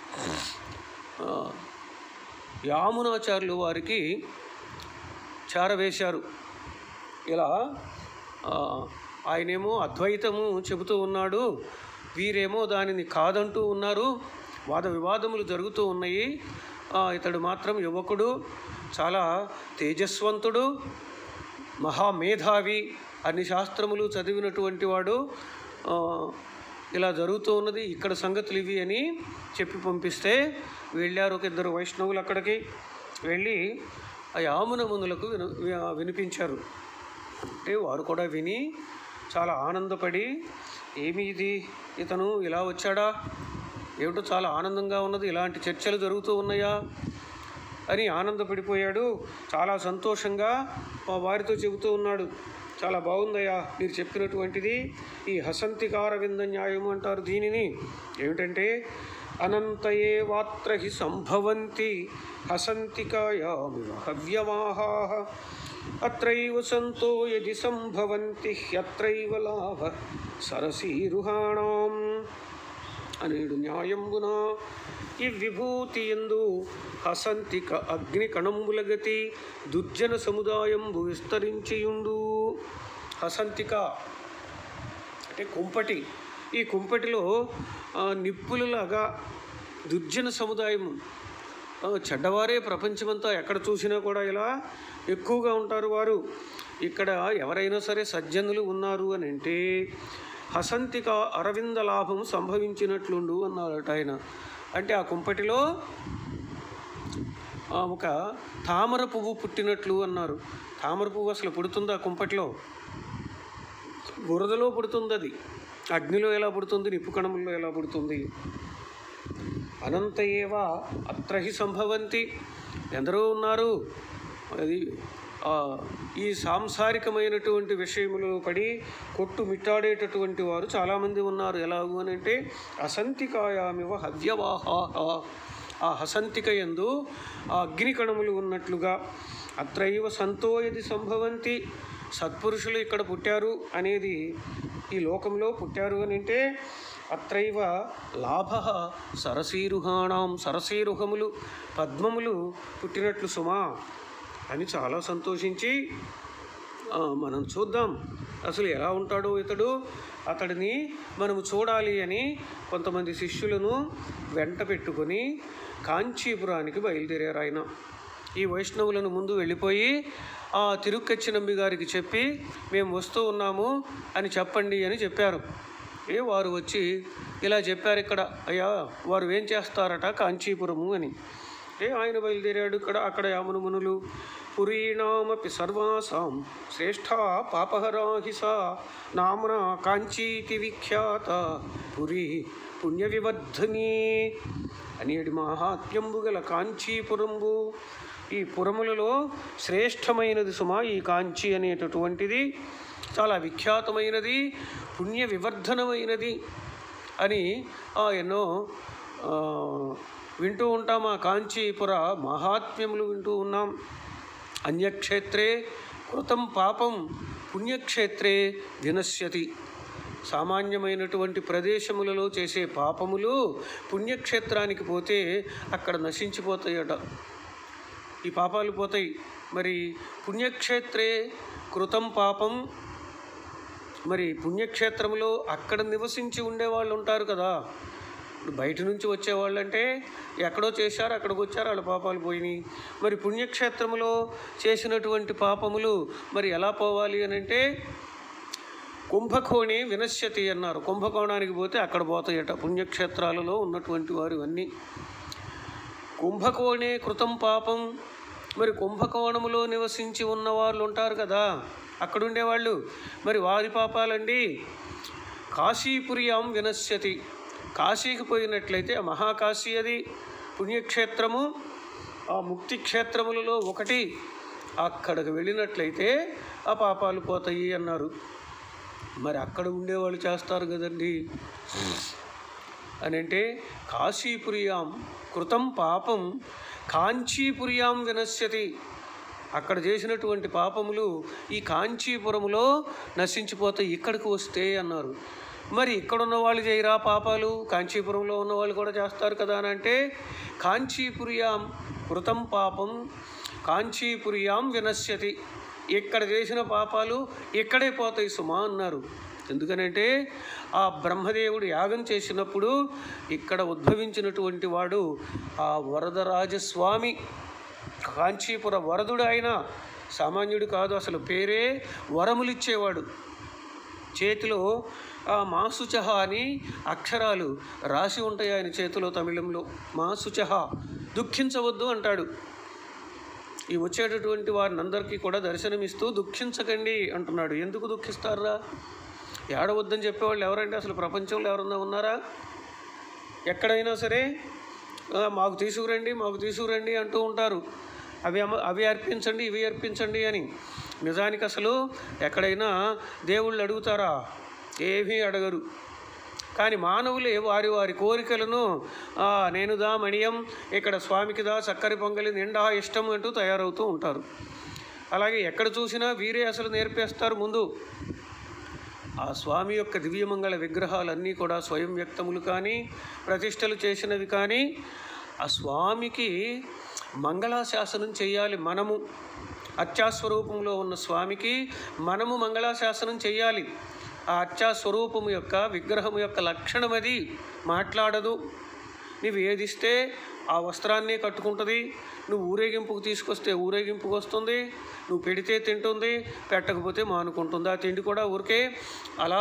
యామునాచార్యులు వారికి చారవేశారు. ఇలా ఆయనేమో అద్వైతము చెబుతూ ఉన్నాడు, వీరేమో దానిని కాదంటూ ఉన్నారు, వాద వివాదములు జరుగుతూ ఉన్నాయి. ఇతడు మాత్రం యువకుడు, చాలా తేజస్వంతుడు, మహామేధావి, అన్ని శాస్త్రములు చదివినటువంటి వాడు, ఇలా జరుగుతూ ఉన్నది, ఇక్కడ సంగతులు ఇవి అని చెప్పి పంపిస్తే వెళ్ళారు ఒక ఇద్దరు వైష్ణవులు. అక్కడికి వెళ్ళి ఆ యామున మునులకు వినిపించారు. అంటే వారు కూడా విని చాలా ఆనందపడి, ఏమి ఇది, ఇతను ఇలా వచ్చాడా, ఏమిటో చాలా ఆనందంగా ఉన్నది, ఇలాంటి చర్చలు జరుగుతూ ఉన్నాయా అని ఆనందపడిపోయాడు. చాలా సంతోషంగా వారితో చెబుతూ ఉన్నాడు, చాలా బాగుందయ్యా మీరు చెప్పినటువంటిది. ఈ హసంతికార వింద న్యాయము అంటారు దీనిని. ఏమిటంటే అనంతయే వాత్ర హి సంభవంతి హసంతికాయామివ హవ్యమాహా అత్రైవ సంతో యది సంభవంతి హ్యత్రైవ లాభ సరసీరుహాణం అనేడు న్యాయంబున ఈ విభూతి ఎందు హసంతిక అగ్ని కణంబుల గతి దుర్జన సముదాయంబు విస్తరించియుండు. హసంతిక అంటే కుంపటి. ఈ కుంపటిలో నిప్పులలాగా దుర్జన సముదాయము, చెడ్డవారే ప్రపంచమంతా ఎక్కడ చూసినా కూడా ఇలా ఎక్కువగా ఉంటారు వారు. ఇక్కడ ఎవరైనా సరే సజ్జనులు ఉన్నారు అని అంటే హసంతిక అరవింద లాభం సంభవించినట్లుండు అన్నారట ఆయన. అంటే ఆ కుంపటిలో ఒక తామర పువ్వు పుట్టినట్లు అన్నారు. తామర పువ్వు అసలు పుడుతుందా కుంపటిలో? బురదలో పుడుతుంది, అది అగ్నిలో ఎలా పుడుతుంది, నిప్పు కణముల్లో ఎలా పుడుతుంది? అనంత ఏవా అత్రహి సంభవంతి, ఎందరో ఉన్నారు. అది ఈ సాంసారికమైనటువంటి విషయములో పడి కొట్టుమిట్టాడేటటువంటి వారు చాలామంది ఉన్నారు. ఎలాగూ అని అంటే అసంతికాయామివ హవ్యవాహా, ఆ హసంతిక యందు ఆ అగ్ని కణములు ఉన్నట్లుగా. అత్రైవ సంతో యది సంభవంతి, సత్పురుషులు ఇక్కడ పుట్టారు అనేది, ఈ లోకంలో పుట్టారు అని అంటే అత్రైవ లాభ సరసీరుహాణం, సరసీరుహములు పద్మములు పుట్టినట్లు సుమా అని చాలా సంతోషించి, మనం చూద్దాం అసలు ఎలా ఉంటాడో ఇతడు, అతడిని మనము చూడాలి అని కొంతమంది శిష్యులను వెంట పెట్టుకొని కాంచీపురానికి బయలుదేరారు ఆయన. ఈ వైష్ణవులను ముందు వెళ్ళిపోయి ఆ తిరుక్కచ్చినంబి గారికి చెప్పి మేము వస్తూ ఉన్నాము అని చెప్పండి అని చెప్పారు. వారు వచ్చి ఇలా చెప్పారు, ఇక్కడ అయ్యా వారు ఏం చేస్తారట కాంచీపురము అని. ఆయన బయలుదేరాడు. అక్కడ యామున మునులు పురీణామపి సర్వాసాం శ్రేష్ఠ పాపహరాహిసా నామ్నా కాంచీతి విఖ్యాత పురీ పుణ్య వివర్ధని అనేటి మహాత్మ్యంబు గల కాంచీపురంబు, ఈ పురములలో శ్రేష్టమైనది సుమా ఈ కాంచీ అనేటటువంటిది, చాలా విఖ్యాతమైనది, పుణ్య వివర్ధనమైనది అని ఎన్నో వింటూ ఉంటాం. ఆ కాంచీపుర మహాత్మ్యములు వింటూ ఉన్నాం. అన్యక్షేత్రే కృతం పాపం పుణ్యక్షేత్రే వినశ్యతి. సామాన్యమైనటువంటి ప్రదేశములలో చేసే పాపములు పుణ్యక్షేత్రానికి పోతే అక్కడ నశించిపోతాయట, ఈ పాపాలు పోతాయి. మరి పుణ్యక్షేత్రే కృతం పాపం, మరి పుణ్యక్షేత్రంలో అక్కడ నివసించి ఉండేవాళ్ళు ఉంటారు కదా. ఇప్పుడు బయట నుంచి వచ్చేవాళ్ళు అంటే ఎక్కడో చేశారు, అక్కడికి వచ్చారు, వాళ్ళ పాపాలు పోయినాయి. మరి పుణ్యక్షేత్రంలో చేసినటువంటి పాపములు మరి ఎలా పోవాలి అని అంటే కుంభకోణి వినశ్యతి అన్నారు. కుంభకోణానికి పోతే అక్కడ పోతాయట పుణ్యక్షేత్రాలలో ఉన్నటువంటి వారు ఇవన్నీ. కుంభకోణే కృతం పాపం, మరి కుంభకోణములో నివసించి ఉన్న వాళ్ళు ఉంటారు కదా, అక్కడుండేవాళ్ళు, మరి వారి పాపాలండి కాశీపుర్యాం వినశ్యతి. కాశీకి పోయినట్లయితే ఆ మహాకాశీ అది పుణ్యక్షేత్రము, ఆ ముక్తి క్షేత్రములలో ఒకటి, అక్కడికి వెళ్ళినట్లయితే ఆ పాపాలు పోతాయి అన్నారు. మరి అక్కడ ఉండేవాళ్ళు చేస్తారు కదండి అని అంటే కాశీపుర్యాం కృతం పాపం కాంచీపుర్యాం వినశ్యతి. అక్కడ చేసినటువంటి పాపములు ఈ కాంచీపురములో నశించిపోతాయి ఇక్కడికి వస్తే అన్నారు. మరి ఇక్కడున్న వాళ్ళు చేయరా పాపాలు, కాంచీపురంలో ఉన్న వాళ్ళు కూడా చేస్తారు కదా అని అంటే కాంచీపుర్యాం కృతం పాపం కాంచీపుర్యాం వినశ్యతి. ఇక్కడ చేసిన పాపాలు ఇక్కడే పోతాయి సుమా అన్నారు. ఎందుకనంటే ఆ బ్రహ్మదేవుడు యాగం చేసినప్పుడు ఇక్కడ ఉద్భవించినటువంటి వాడు ఆ వరదరాజస్వామి, కాంచీపుర వరదుడు. ఆయన సామాన్యుడు కాదు, అసలు పేరే వరములిచ్చేవాడు. చేతిలో మాసుచహ అని అక్షరాలు రాసి ఉంటాయి ఆయన చేతిలో తమిళంలో. మాసుచహ, దుఃఖించవద్దు అంటాడు. ఈ వచ్చేటటువంటి వారిని అందరికీ కూడా దర్శనమిస్తూ దుఃఖించకండి అంటున్నాడు. ఎందుకు దుఃఖిస్తారా? ఏడవద్దని చెప్పేవాళ్ళు ఎవరంటే అసలు ప్రపంచంలో ఎవరన్నా ఉన్నారా? ఎక్కడైనా సరే మాకు తీసుకురండి అంటూ ఉంటారు. అవి అర్పించండి, ఇవి అర్పించండి అని. నిజానికి అసలు ఎక్కడైనా దేవుళ్ళు అడుగుతారా? ఏమీ అడగరు. కానీ మానవులే వారి వారి కోరికలను నేనుదా మణియం, ఇక్కడ స్వామికిదా చక్కరి పొంగలి నిండా ఇష్టం అంటూ తయారవుతూ ఉంటారు. అలాగే ఎక్కడ చూసినా వీరే అసలు నేర్పేస్తారు ముందు. ఆ స్వామి యొక్క దివ్యమంగళ విగ్రహాలన్నీ కూడా స్వయం వ్యక్తములు కానీ, ప్రతిష్టలు చేసినవి కానీ, ఆ స్వామికి మంగళాశాసనం చేయాలి. మనము అర్చాస్వరూపంలో ఉన్న స్వామికి మనము మంగళాశాసనం చేయాలి. ఆ అర్చాస్వరూపము యొక్క విగ్రహము యొక్క లక్షణం అది. మాట్లాడదు. నువ్వు ఏదిస్తే ఆ వస్త్రాన్నే కట్టుకుంటుంది. నువ్వు ఊరేగింపుకు తీసుకొస్తే ఊరేగింపుకు వస్తుంది. నువ్వు పెడితే తింటుంది, పెట్టకపోతే మానుకుంటుంది. ఆ తిండి కూడా ఊరికే అలా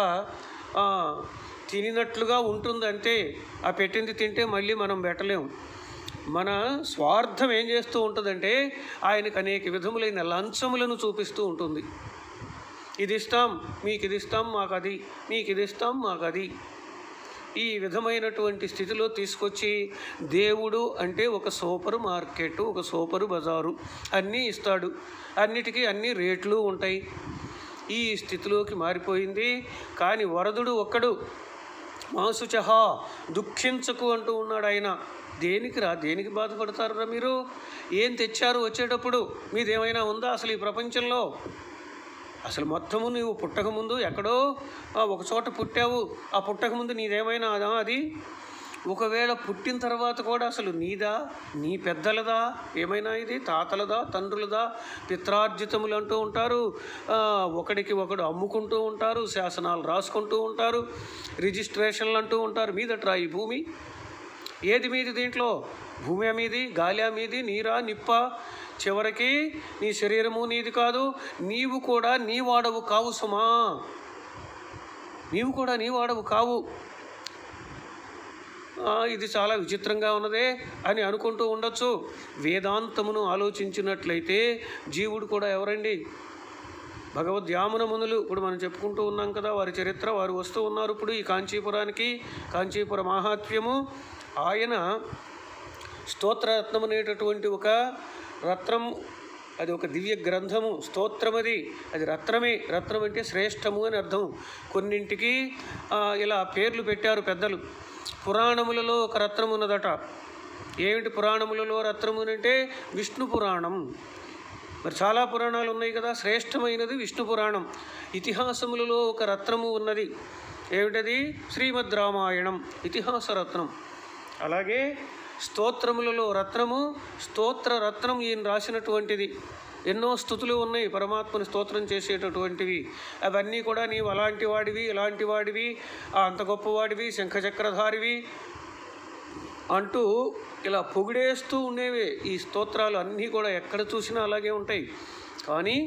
తినినట్లుగా ఉంటుంది అంతే. ఆ పెట్టింది తింటే మళ్ళీ మనం పెట్టలేము. మన స్వార్థం ఏం చేస్తూ ఉంటుందంటే ఆయనకు అనేక విధములైన లంచములను చూపిస్తూ ఉంటుంది. ఇది ఇస్తాం, మీకు ఇది ఇస్తాం, మాకు అది, మీకు ఇది ఇస్తాం, మాకు అది. ఈ విధమైనటువంటి స్థితిలో తీసుకొచ్చి దేవుడు అంటే ఒక సూపర్ మార్కెట్, ఒక సూపర్ బజారు, అన్నీ ఇస్తాడు. అన్నిటికీ అన్ని రేట్లు ఉంటాయి. ఈ స్థితిలోకి మారిపోయింది. కానీ వరదుడు ఒక్కడు మాసుచహ, దుఃఖించకు అంటూ ఉన్నాడు ఆయన. దేనికి బాధపడతారా మీరు? ఏం తెచ్చారు వచ్చేటప్పుడు? మీదేమైనా ఉందా అసలు ఈ ప్రపంచంలో? అసలు మొత్తము నువ్వు పుట్టకముందు ఎక్కడో ఒక చోట పుట్టావు. ఆ పుట్టకముందు నీదేమైనా అది? ఒకవేళ పుట్టిన తర్వాత కూడా అసలు నీదా, నీ పెద్దలదా, ఏమైనా ఇది తాతలదా, తండ్రులదా? పిత్రార్జితములు అంటూ ఉంటారు. ఒకడికి ఒకడు అమ్ముకుంటూ ఉంటారు, శాసనాలు రాసుకుంటూ ఉంటారు, రిజిస్ట్రేషన్లు అంటూ ఉంటారు. మీదట్రా ఈ భూమి? ఏది మీది? దీంట్లో భూమి మీది, గాలి మీది, నీరా, నిప్ప? చివరికి నీ శరీరము నీది కాదు. నీవు కూడా నీ వాడవు కావు సుమా. నీవు కూడా నీ వాడవు కావు. ఇది చాలా విచిత్రంగా ఉన్నదే అని అనుకుంటూ ఉండొచ్చు. వేదాంతమును ఆలోచించినట్లయితే జీవుడు కూడా ఎవరండి? భగవద్యామున మునులు. ఇప్పుడు మనం చెప్పుకుంటూ ఉన్నాం కదా వారి చరిత్ర. వారు వస్తూ ఉన్నారు ఇప్పుడు ఈ కాంచీపురానికి. కాంచీపుర మహాత్మ్యము. ఆయన స్తోత్రరత్నం అనేటటువంటి ఒక రత్నం, అది ఒక దివ్య గ్రంథము. స్తోత్రం అది రత్నమే. రత్నం అంటే శ్రేష్టము అని అర్థం. కొన్నింటికి ఇలా పేర్లు పెట్టారు పెద్దలు. పురాణములలో ఒక రత్నం ఉన్నదట. ఏమిటి పురాణములలో రత్నము అంటే? విష్ణు పురాణం. మరి చాలా పురాణాలు ఉన్నాయి కదా, శ్రేష్టమైనది విష్ణు పురాణం. ఇతిహాసములలో ఒక రత్నము ఉన్నది. ఏమిటది? శ్రీమద్ రామాయణం ఇతిహాస రత్నం. అలాగే స్తోత్రములలో రత్నము స్తోత్ర రత్నం ఈయన రాసినటువంటిది. ఎన్నో స్తుతులు ఉన్నాయి పరమాత్మని స్తోత్రం చేసేటటువంటివి. అవన్నీ కూడా నీవు అలాంటి వాడివి, ఇలాంటి వాడివి, అంత గొప్పవాడివి, శంఖచక్రధారివి అంటూ ఇలా పొగిడేస్తూ ఉండేవే ఈ స్తోత్రాలు అన్నీ కూడా. ఎక్కడ చూసినా అలాగే ఉంటాయి. కానీ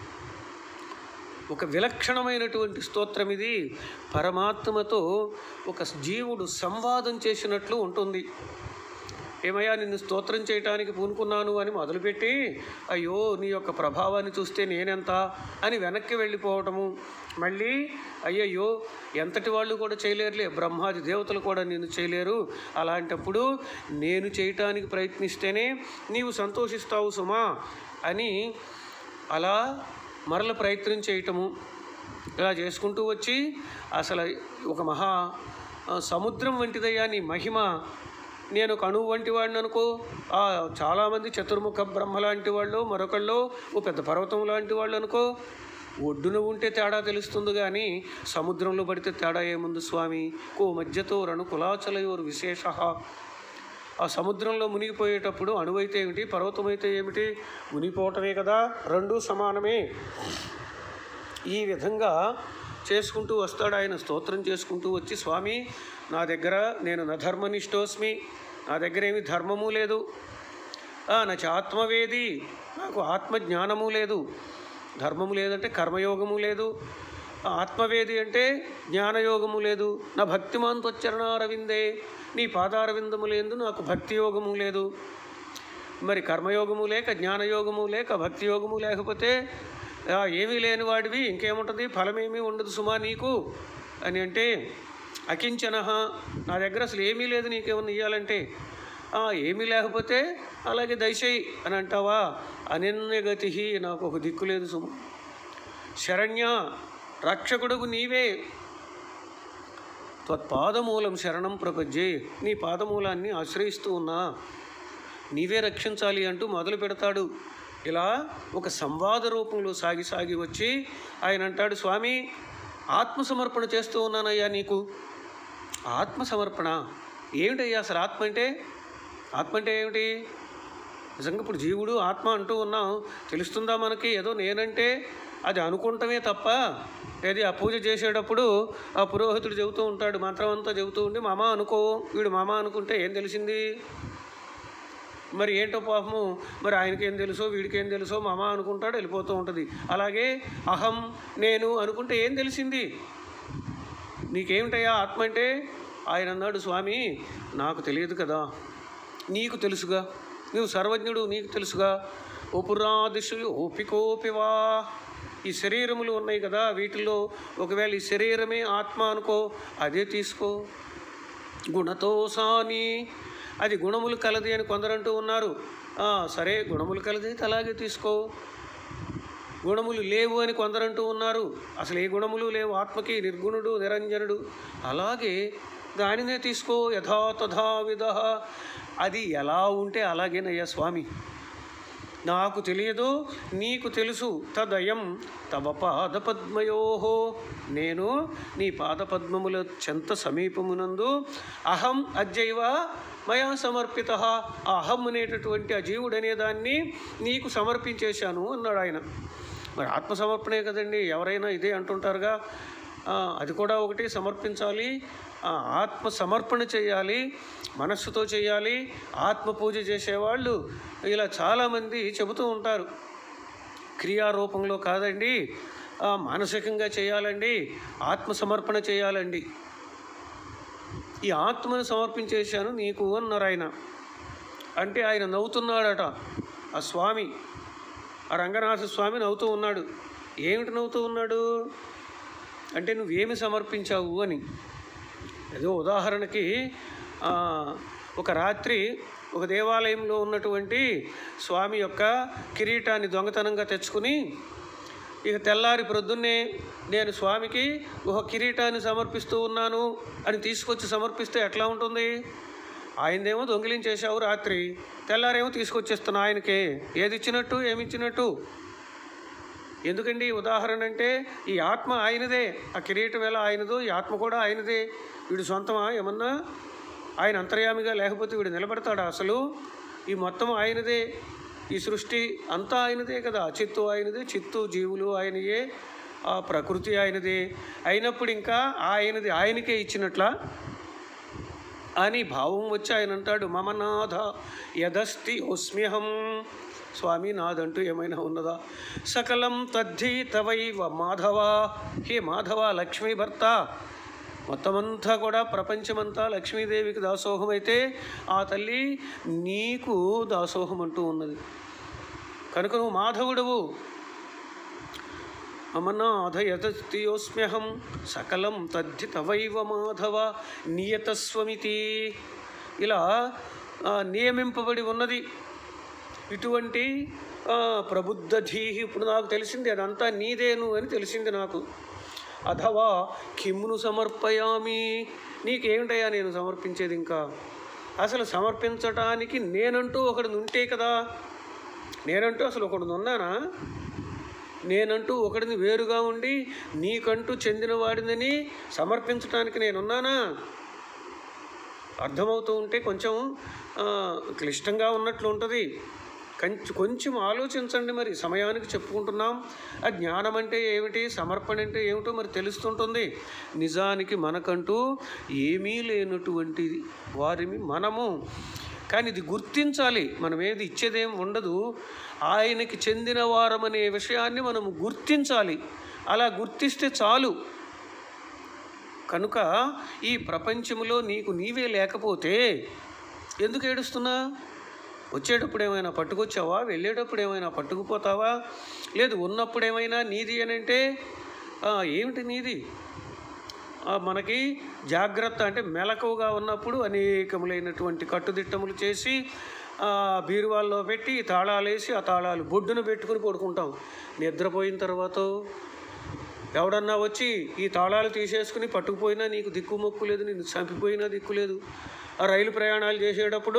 ఒక విలక్షణమైనటువంటి స్తోత్రం ఇది. పరమాత్మతో ఒక జీవుడు సంవాదం చేసినట్లు ఉంటుంది. ఏమయ్యా నిన్ను స్తోత్రం చేయటానికి పూనుకున్నాను అని మొదలుపెట్టి అయ్యో నీ యొక్క ప్రభావాన్ని చూస్తే నేనెంత అని వెనక్కి వెళ్ళిపోవటము. మళ్ళీ అయ్యయ్యో ఎంతటి వాళ్ళు కూడా చేయలేరులే, బ్రహ్మాది దేవతలు కూడా నిన్ను చేయలేరు, అలాంటప్పుడు నేను చేయటానికి ప్రయత్నిస్తేనే నీవు సంతోషిస్తావు సుమా అని అలా మరల ప్రయత్నం చేయటము. ఇలా చేసుకుంటూ వచ్చి అసలు ఒక మహా సముద్రం వంటిదయ్యా నీ మహిమ. నేను ఒక అణువు వంటి వాడిని అనుకో. చాలామంది చతుర్ముఖ బ్రహ్మ లాంటి వాళ్ళు, మరొకళ్ళు ఓ పెద్ద పర్వతం లాంటి వాళ్ళు అనుకో. ఒడ్డున ఉంటే తేడా తెలుస్తుంది కానీ సముద్రంలో పడితే తేడా ఏముంది స్వామి? కో మధ్యతో రణు కులాచలయోరు విశేష. ఆ సముద్రంలో మునిగిపోయేటప్పుడు అణువైతే ఏమిటి, పర్వతం అయితే ఏమిటి? మునిగిపోవటమే కదా, రెండూ సమానమే. ఈ విధంగా చేసుకుంటూ వస్తాడు ఆయన. స్తోత్రం చేసుకుంటూ వచ్చి స్వామి నా దగ్గర నేను నధర్మనిష్టోస్మి, నా దగ్గర ఏమి ధర్మము లేదు, నా ఆత్మవేది, నాకు ఆత్మజ్ఞానము లేదు. ధర్మము లేదంటే కర్మయోగము లేదు, ఆత్మవేది అంటే జ్ఞానయోగము లేదు. నా భక్తిమాంతోచ్చరణారవిందే, నీ పాదారవిందము లేదు నాకు భక్తి యోగము లేదు. మరి కర్మయోగము లేక, జ్ఞానయోగము లేక, భక్తి యోగము లేకపోతే ఏమీ లేని వాడివి ఇంకేముంటుంది, ఫలమేమీ ఉండదు సుమా నీకు అని అంటే, అకించన, నా దగ్గర అసలు ఏమీ లేదు నీకేమన్నా ఇవ్వాలంటే, ఏమీ లేకపోతే అలాగే దయచేయి అని అంటావా, అనన్యగతి, నాకు ఒక దిక్కు లేదు సుమ. శరణ్య, రక్షకుడుగు నీవే. త్వత్పాదమూలం శరణం ప్రపంచే, నీ పాదమూలాన్ని ఆశ్రయిస్తూ ఉన్నా, నీవే రక్షించాలి అంటూ మొదలు పెడతాడు. ఇలా ఒక సంవాద రూపంలో సాగి సాగి వచ్చి ఆయన అంటాడు, స్వామి ఆత్మసమర్పణ చేస్తూ ఉన్నానయ్యా నీకు. ఆత్మసమర్పణ ఏమిటయ్యా అసలు? ఆత్మ అంటే ఏమిటి? నిజంగా ఇప్పుడు జీవుడు ఆత్మ అంటూ ఉన్నాం, తెలుస్తుందా మనకి? ఏదో నేనంటే అది అనుకుంటమే తప్ప, ఏది ఆ పూజ చేసేటప్పుడు ఆ పురోహితుడు చెబుతూ ఉంటాడు, మంత్రం అంతా చెబుతూ ఉండి మామ అనుకో, వీడు మామ అనుకుంటే ఏం తెలిసింది? మరి ఏంటో పాపము, మరి ఆయనకేం తెలుసో వీడికేం తెలుసో, మామ అనుకుంటాడు, వెళ్ళిపోతూ ఉంటుంది. అలాగే అహం, నేను అనుకుంటే ఏం తెలిసింది? నీకేమిటయ్యా ఆత్మ అంటే? ఆయన అన్నాడు, స్వామి నాకు తెలియదు కదా, నీకు తెలుసుగా, నువ్వు సర్వజ్ఞుడు, నీకు తెలుసుగా. ఓపురాదిశు ఓపికోపివా, ఈ శరీరములు ఉన్నాయి కదా, వీటిల్లో ఒకవేళ ఈ శరీరమే ఆత్మ అనుకో, అదే తీసుకో. గుణతో సాని, అది గుణములు కలది అని కొందరంటూ ఉన్నారు. సరే, గుణములు కలది అయితే అలాగే తీసుకో. గుణములు లేవు అని కొందరంటూ ఉన్నారు. అసలు ఏ గుణములు లేవు ఆత్మకి, నిర్గుణుడు నిరంజనుడు. అలాగే దానినే తీసుకో. యథా తథా విధ, అది ఎలా ఉంటే అలాగేనయ్యా స్వామి, నాకు తెలియదు నీకు తెలుసు. తదయం తవ పాదపద్మయోహో, నేను నీ పాదపద్మముల చెంత సమీపమునందు అహం అద్యైవ మయా సమర్పిత, ఆ అహం అనేటటువంటి ఆ జీవుడు అనేదాన్ని నీకు సమర్పించేశాను అన్నాడు ఆయన. మరి ఆత్మసమర్పణే కదండి, ఎవరైనా ఇదే అంటుంటారుగా. అది కూడా ఒకటి సమర్పించాలి, ఆత్మ సమర్పణ చేయాలి, మనస్సుతో చేయాలి. ఆత్మ పూజ చేసేవాళ్ళు ఇలా చాలామంది చెబుతూ ఉంటారు, క్రియారూపంలో కాదండి, మానసికంగా చేయాలండి, ఆత్మ సమర్పణ చేయాలండి. ఈ ఆత్మను సమర్పించేశాను నీకు అన్నారు ఆయన. అంటే ఆయన నవ్వుతున్నాడట, ఆ స్వామి, ఆ రంగనాథ స్వామి నవ్వుతూ ఉన్నాడు. ఏమిటి నవ్వుతూ ఉన్నాడు అంటే, నువ్వేమి సమర్పించావు అని. ఏదో ఉదాహరణకి ఒక రాత్రి ఒక దేవాలయంలో ఉన్నటువంటి స్వామి యొక్క కిరీటాన్ని దొంగతనంగా తెచ్చుకుని, ఇక తెల్లారి ప్రొద్దున్నే నేను స్వామికి ఒక కిరీటాన్ని సమర్పిస్తూ ఉన్నాను అని తీసుకొచ్చి సమర్పిస్తే ఎట్లా ఉంటుంది? ఆయనదేమో దొంగిలించేశావు రాత్రి, తెల్లారేమో తీసుకొచ్చేస్తున్నా ఆయనకే. ఏది ఇచ్చినట్టు, ఏమిచ్చినట్టు? ఎందుకండి ఉదాహరణ అంటే, ఈ ఆత్మ ఆయనదే, ఆ కిరీటం ఎలా ఆయనదో ఈ ఆత్మ కూడా ఆయనదే. వీడు సొంతమా ఏమన్నా? ఆయన అంతర్యామిగా లేకపోతే వీడు నిలబడతాడా అసలు? ఈ మొత్తం ఆయనదే, ఈ సృష్టి అంతా ఆయనదే కదా. చిత్తు ఆయనదే, చిత్తు జీవులు ఆయనయే, ఆ ప్రకృతి ఆయనదే. అయినప్పుడు ఇంకా ఆయనది ఆయనకే ఇచ్చినట్లా అని భావం వచ్చి ఆయన అంటాడు, మమనాథ యదస్తి ఓస్మ్యహం, స్వామి నాదంటూ ఏమైనా ఉన్నదా? సకలం తద్ధి తవైవ మాధవ, హే మాధవ, లక్ష్మీ భర్త, మొత్తమంతా కూడా ప్రపంచమంతా లక్ష్మీదేవికి దాసోహం అయితే ఆ తల్లి నీకు దాసోహం అంటూ ఉన్నది కనుక నువ్వు మాధవుడవు. మమనాథ యతస్తియోస్మ్యహం సకలం తద్ధి తవైవ మాధవ నియతస్వమితి, ఇలా నియమింపబడి ఉన్నది. ఇటువంటి ప్రబుద్ధధీ, ఇప్పుడు నాకు తెలిసింది అదంతా నీదేను అని తెలిసింది నాకు. అథవా కిమ్ను సమర్పయామి, నీకేమిటయ్యా నేను సమర్పించేది? ఇంకా అసలు సమర్పించటానికి నేనంటూ ఒకడు ఉంటే కదా. నేనంటూ అసలు ఒకడు ఉన్నానా? నేనంటూ ఒకడిని వేరుగా ఉండి నీకంటూ చెందినవాడిని సమర్పించటానికి నేనున్నానా? అర్థమవుతూ ఉంటే కొంచెం క్లిష్టంగా ఉన్నట్లు ఉంటుంది. కొంచెం ఆలోచించండి. మరి సమయానికి చెప్పుకుంటున్నాం, ఆ జ్ఞానం అంటే ఏమిటి, సమర్పణ అంటే ఏమిటో మరి తెలుస్తుంటుంది. నిజానికి మనకంటూ ఏమీ లేనటువంటి వారిని మనము, కానీ ఇది గుర్తించాలి. మనం ఏది ఇచ్చేదేం ఉండదు, ఆయనకి చెందిన వారమనే విషయాన్ని మనము గుర్తించాలి. అలా గుర్తిస్తే చాలు. కనుక ఈ ప్రపంచంలో నీకు నీవే లేకపోతే ఎందుకు ఏడుస్తున్నా? వచ్చేటప్పుడు ఏమైనా పట్టుకొచ్చావా? వెళ్ళేటప్పుడు ఏమైనా పట్టుకుపోతావా? లేదు ఉన్నప్పుడు ఏమైనా నీది అని అంటే ఏమిటి నీది? మనకి జాగ్రత్త అంటే మెలకువగా ఉన్నప్పుడు అనేకములైనటువంటి కట్టుదిట్టములు చేసి బీరువాల్లో పెట్టి తాళాలు వేసి ఆ తాళాలు బొడ్డును పెట్టుకుని పడుకుంటాం. నిద్రపోయిన తర్వాత ఎవడన్నా వచ్చి ఈ తాళాలు తీసేసుకుని పట్టుకుపోయినా నీకు దిక్కుమొక్కు లేదు, నిన్ను చంపిపోయినా దిక్కు లేదు. ఆ రైలు ప్రయాణాలు చేసేటప్పుడు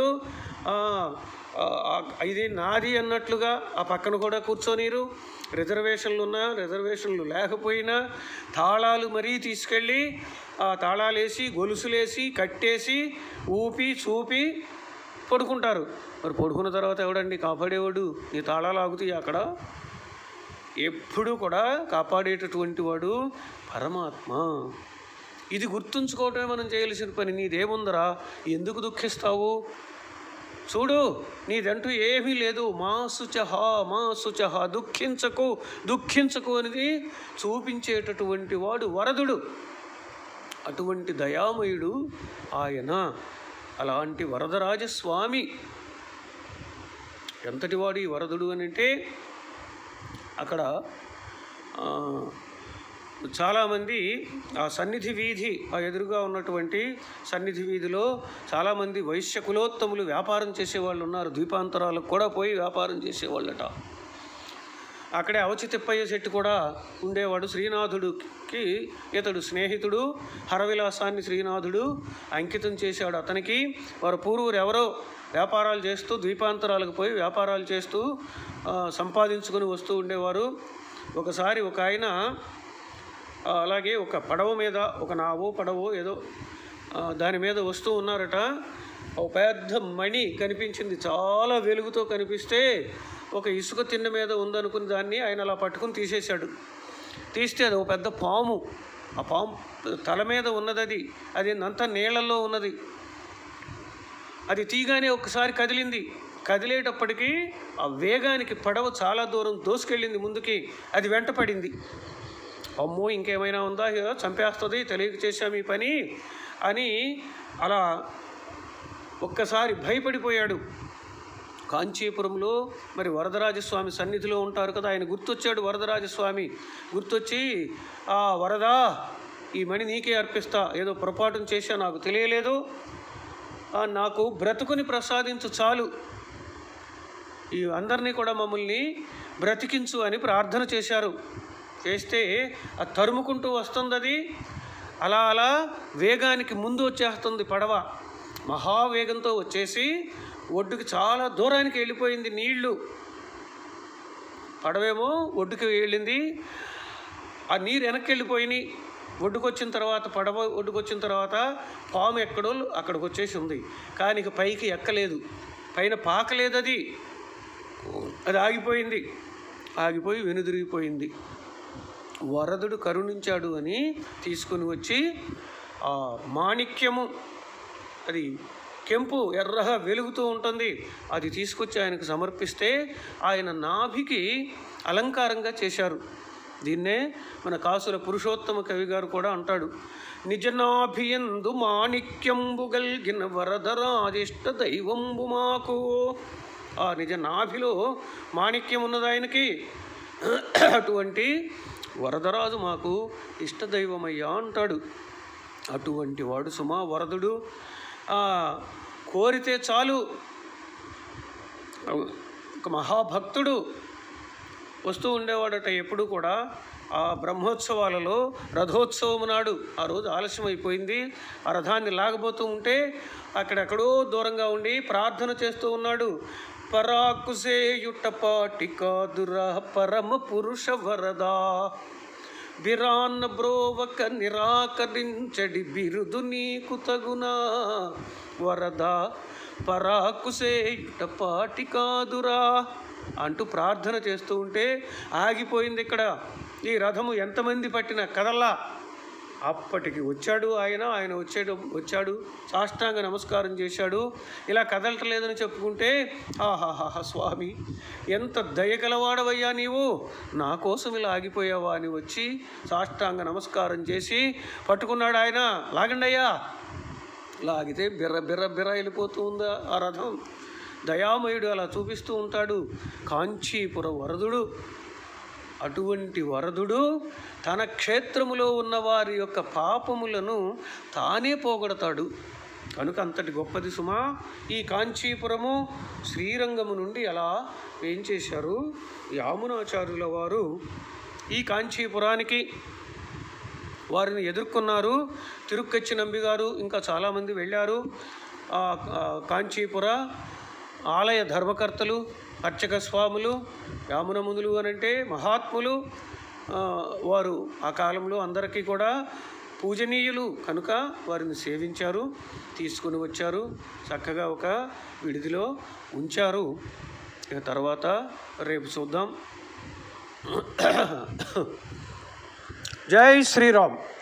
ఇది నాది అన్నట్లుగా ఆ పక్కన కూడా కూర్చోనీరు. రిజర్వేషన్లు ఉన్నా రిజర్వేషన్లు లేకపోయినా తాళాలు మరీ తీసుకెళ్ళి ఆ తాళాలు వేసి గొలుసులేసి కట్టేసి ఊపి చూపి పడుకుంటారు. మరి పడుకున్న తర్వాత ఎవడండి కాపాడేవాడు? నీ తాళాలు ఆగుతాయి అక్కడ. ఎప్పుడూ కూడా కాపాడేటటువంటి వాడు పరమాత్మ. ఇది గుర్తుంచుకోవటమే మనం చేయాల్సిన పని. నీదేముందరా, ఎందుకు దుఃఖిస్తావు? చూడు, నీదంటూ ఏమీ లేదు. మా శుచహ దుఃఖించకు దుఃఖించకు అనేది చూపించేటటువంటి వాడు వరదుడు. అటువంటి దయామయుడు ఆయన. అలాంటి వరదరాజస్వామి ఎంతటి వాడు ఈ వరదుడు అని అంటే, అక్కడ చాలామంది ఆ సన్నిధి వీధి, ఆ ఎదురుగా ఉన్నటువంటి సన్నిధి వీధిలో చాలామంది వైశ్య కులోత్తములు వ్యాపారం చేసేవాళ్ళు ఉన్నారు. ద్వీపాంతరాలకు కూడా పోయి వ్యాపారం చేసేవాళ్ళట. అక్కడే అవచితిప్పయ్య చెట్టు కూడా ఉండేవాడు. శ్రీనాథుడికి ఇతడు స్నేహితుడు. హరవిలాసాన్ని శ్రీనాథుడు అంకితం చేశాడు అతనికి. వారు పూర్వులు ఎవరో వ్యాపారాలు చేస్తూ ద్వీపాంతరాలకు పోయి వ్యాపారాలు చేస్తూ సంపాదించుకొని వస్తూ ఉండేవారు. ఒకసారి ఒక ఆయన అలాగే ఒక పడవ మీద, ఒక నావో పడవో ఏదో దాని మీద వస్తూ ఉన్నారట. ఒక పెద్ద మణి కనిపించింది, చాలా వెలుగుతో కనిపిస్తే ఒక ఇసుక తిన్నె మీద ఉందనుకుని దాన్ని ఆయన అలా పట్టుకుని తీసేశాడు. తీస్తే అది ఒక పెద్ద పాము. ఆ పాము తల మీద ఉన్నది. అది అంతా నీళ్లలో ఉన్నది. అది తీగానే ఒకసారి కదిలింది. కదిలేటప్పటికీ ఆ వేగానికి పడవ చాలా దూరం దోసుకెళ్ళింది ముందుకి. అది వెంట పడింది. అమ్మో ఇంకేమైనా ఉందా, చంపేస్తుంది, తెలియక చేశాము ఈ పని అని అలా ఒక్కసారి భయపడిపోయాడు. కాంచీపురంలో మరి వరదరాజస్వామి సన్నిధిలో ఉంటారు కదా, ఆయన గుర్తొచ్చాడు. వరదరాజస్వామి గుర్తొచ్చి, వరదా, ఈ మణి నీకే అర్పిస్తా, ఏదో పొరపాటును చేశా, నాకు తెలియలేదు, నాకు బ్రతుకుని ప్రసాదించు చాలు, ఈ అందరినీ కూడా మమ్మల్ని బ్రతికించు అని ప్రార్థన చేశారు. చేస్తే అది తరుముకుంటూ వస్తుంది. అది అలా అలా వేగానికి ముందు వచ్చేస్తుంది పడవ. మహావేగంతో వచ్చేసి ఒడ్డుకి చాలా దూరానికి వెళ్ళిపోయింది. నీళ్లు, పడవేమో ఒడ్డుకి వెళ్ళింది. ఆ నీరు వెనక్కి వెళ్ళిపోయినాయి. ఒడ్డుకొచ్చిన తర్వాత, పడవ ఒడ్డుకొచ్చిన తర్వాత పాము ఎక్కడో అక్కడికి వచ్చేసి ఉంది. కానీ ఇక పైకి ఎక్కలేదు, పైన పాకలేదు. అది ఆగిపోయింది. ఆగిపోయి వెనుదిరిగిపోయింది. వరదుడు కరుణించాడు అని తీసుకుని వచ్చి ఆ మాణిక్యము, అది కెంపు ఎర్రగా వెలుగుతూ ఉంటుంది, అది తీసుకొచ్చి ఆయనకు సమర్పిస్తే ఆయన నాభికి అలంకారంగా చేశారు. దీన్నే మన కాసుల పురుషోత్తమ కవి గారు కూడా అంటాడు, నిజనాభియందు మాణిక్యంబు గల్గిన వరదరాజిష్ట దైవంబు మాకు. ఆ నిజ నాభిలో మాణిక్యం ఉన్నది ఆయనకి. అటువంటి వరదరాజు మాకు ఇష్టదైవమయ్యా అంటాడు. అటువంటి వాడు సుమా వరదుడు. కోరితే చాలు, ఒక మహాభక్తుడు వస్తూ ఉండేవాడట ఎప్పుడు కూడా. ఆ బ్రహ్మోత్సవాలలో రథోత్సవం నాడు, ఆ రోజు ఆలస్యం అయిపోయింది, ఆ రథాన్ని లాగబోతూ ఉంటే అక్కడెక్కడో దూరంగా ఉండి ప్రార్థన చేస్తూ ఉన్నాడు. పరాకుసేయుటపాటి కాదురా పరమ పురుష వరదా, బిరాన్న బ్రోవక నిరాకరించడి బిరుదు నీకు తగునా వరదా, పరాకుసేయుటపాటి కాదురా అంటూ ప్రార్థన చేస్తూ ఉంటే ఆగిపోయింది ఇక్కడ. ఈ రథము ఎంతమంది పట్టిన కదల్లా. అప్పటికి వచ్చాడు ఆయన వచ్చాడు, సాష్టాంగ నమస్కారం చేశాడు. ఇలా కదలటలేదని చెప్పుకుంటే, ఆహాహా స్వామి ఎంత దయగలవాడవయ్యా నీవు, నా కోసం ఇలా ఆగిపోయావా అని వచ్చి సాష్టాంగ నమస్కారం చేసి పట్టుకున్నాడు ఆయన. లాగండి అయ్యా. లాగితే బిర్ర బిర్ర బిర్ర వెళ్ళిపోతూ ఉందా ఆ రథం. దయామయుడు అలా చూపిస్తూ ఉంటాడు. కాంచీపుర వరదుడు, అటువంటి వరదుడు తన క్షేత్రములో ఉన్న వారి యొక్క పాపములను తానే పోగొడతాడు. కనుక అంతటి గొప్పది సుమా ఈ కాంచీపురము. శ్రీరంగము నుండి అలా ఏం చేశారు, యామునాచార్యుల వారు ఈ కాంచీపురానికి వారిని ఎదుర్కొన్నారు. తిరుక్కచ్చి నంబిగారు ఇంకా చాలామంది వెళ్ళారు. కాంచీపుర ఆలయ ధర్మకర్తలు, అర్చక స్వాములు, యామునమునులు అనంటే మహాత్ములు. వారు ఆ కాలంలో అందరికీ కూడా పూజనీయులు కనుక వారిని సేవించారు, తీసుకుని వచ్చారు, చక్కగా ఒక విడిదిలో ఉంచారు. ఇక తర్వాత రేపు చూద్దాం. జై శ్రీరామ్.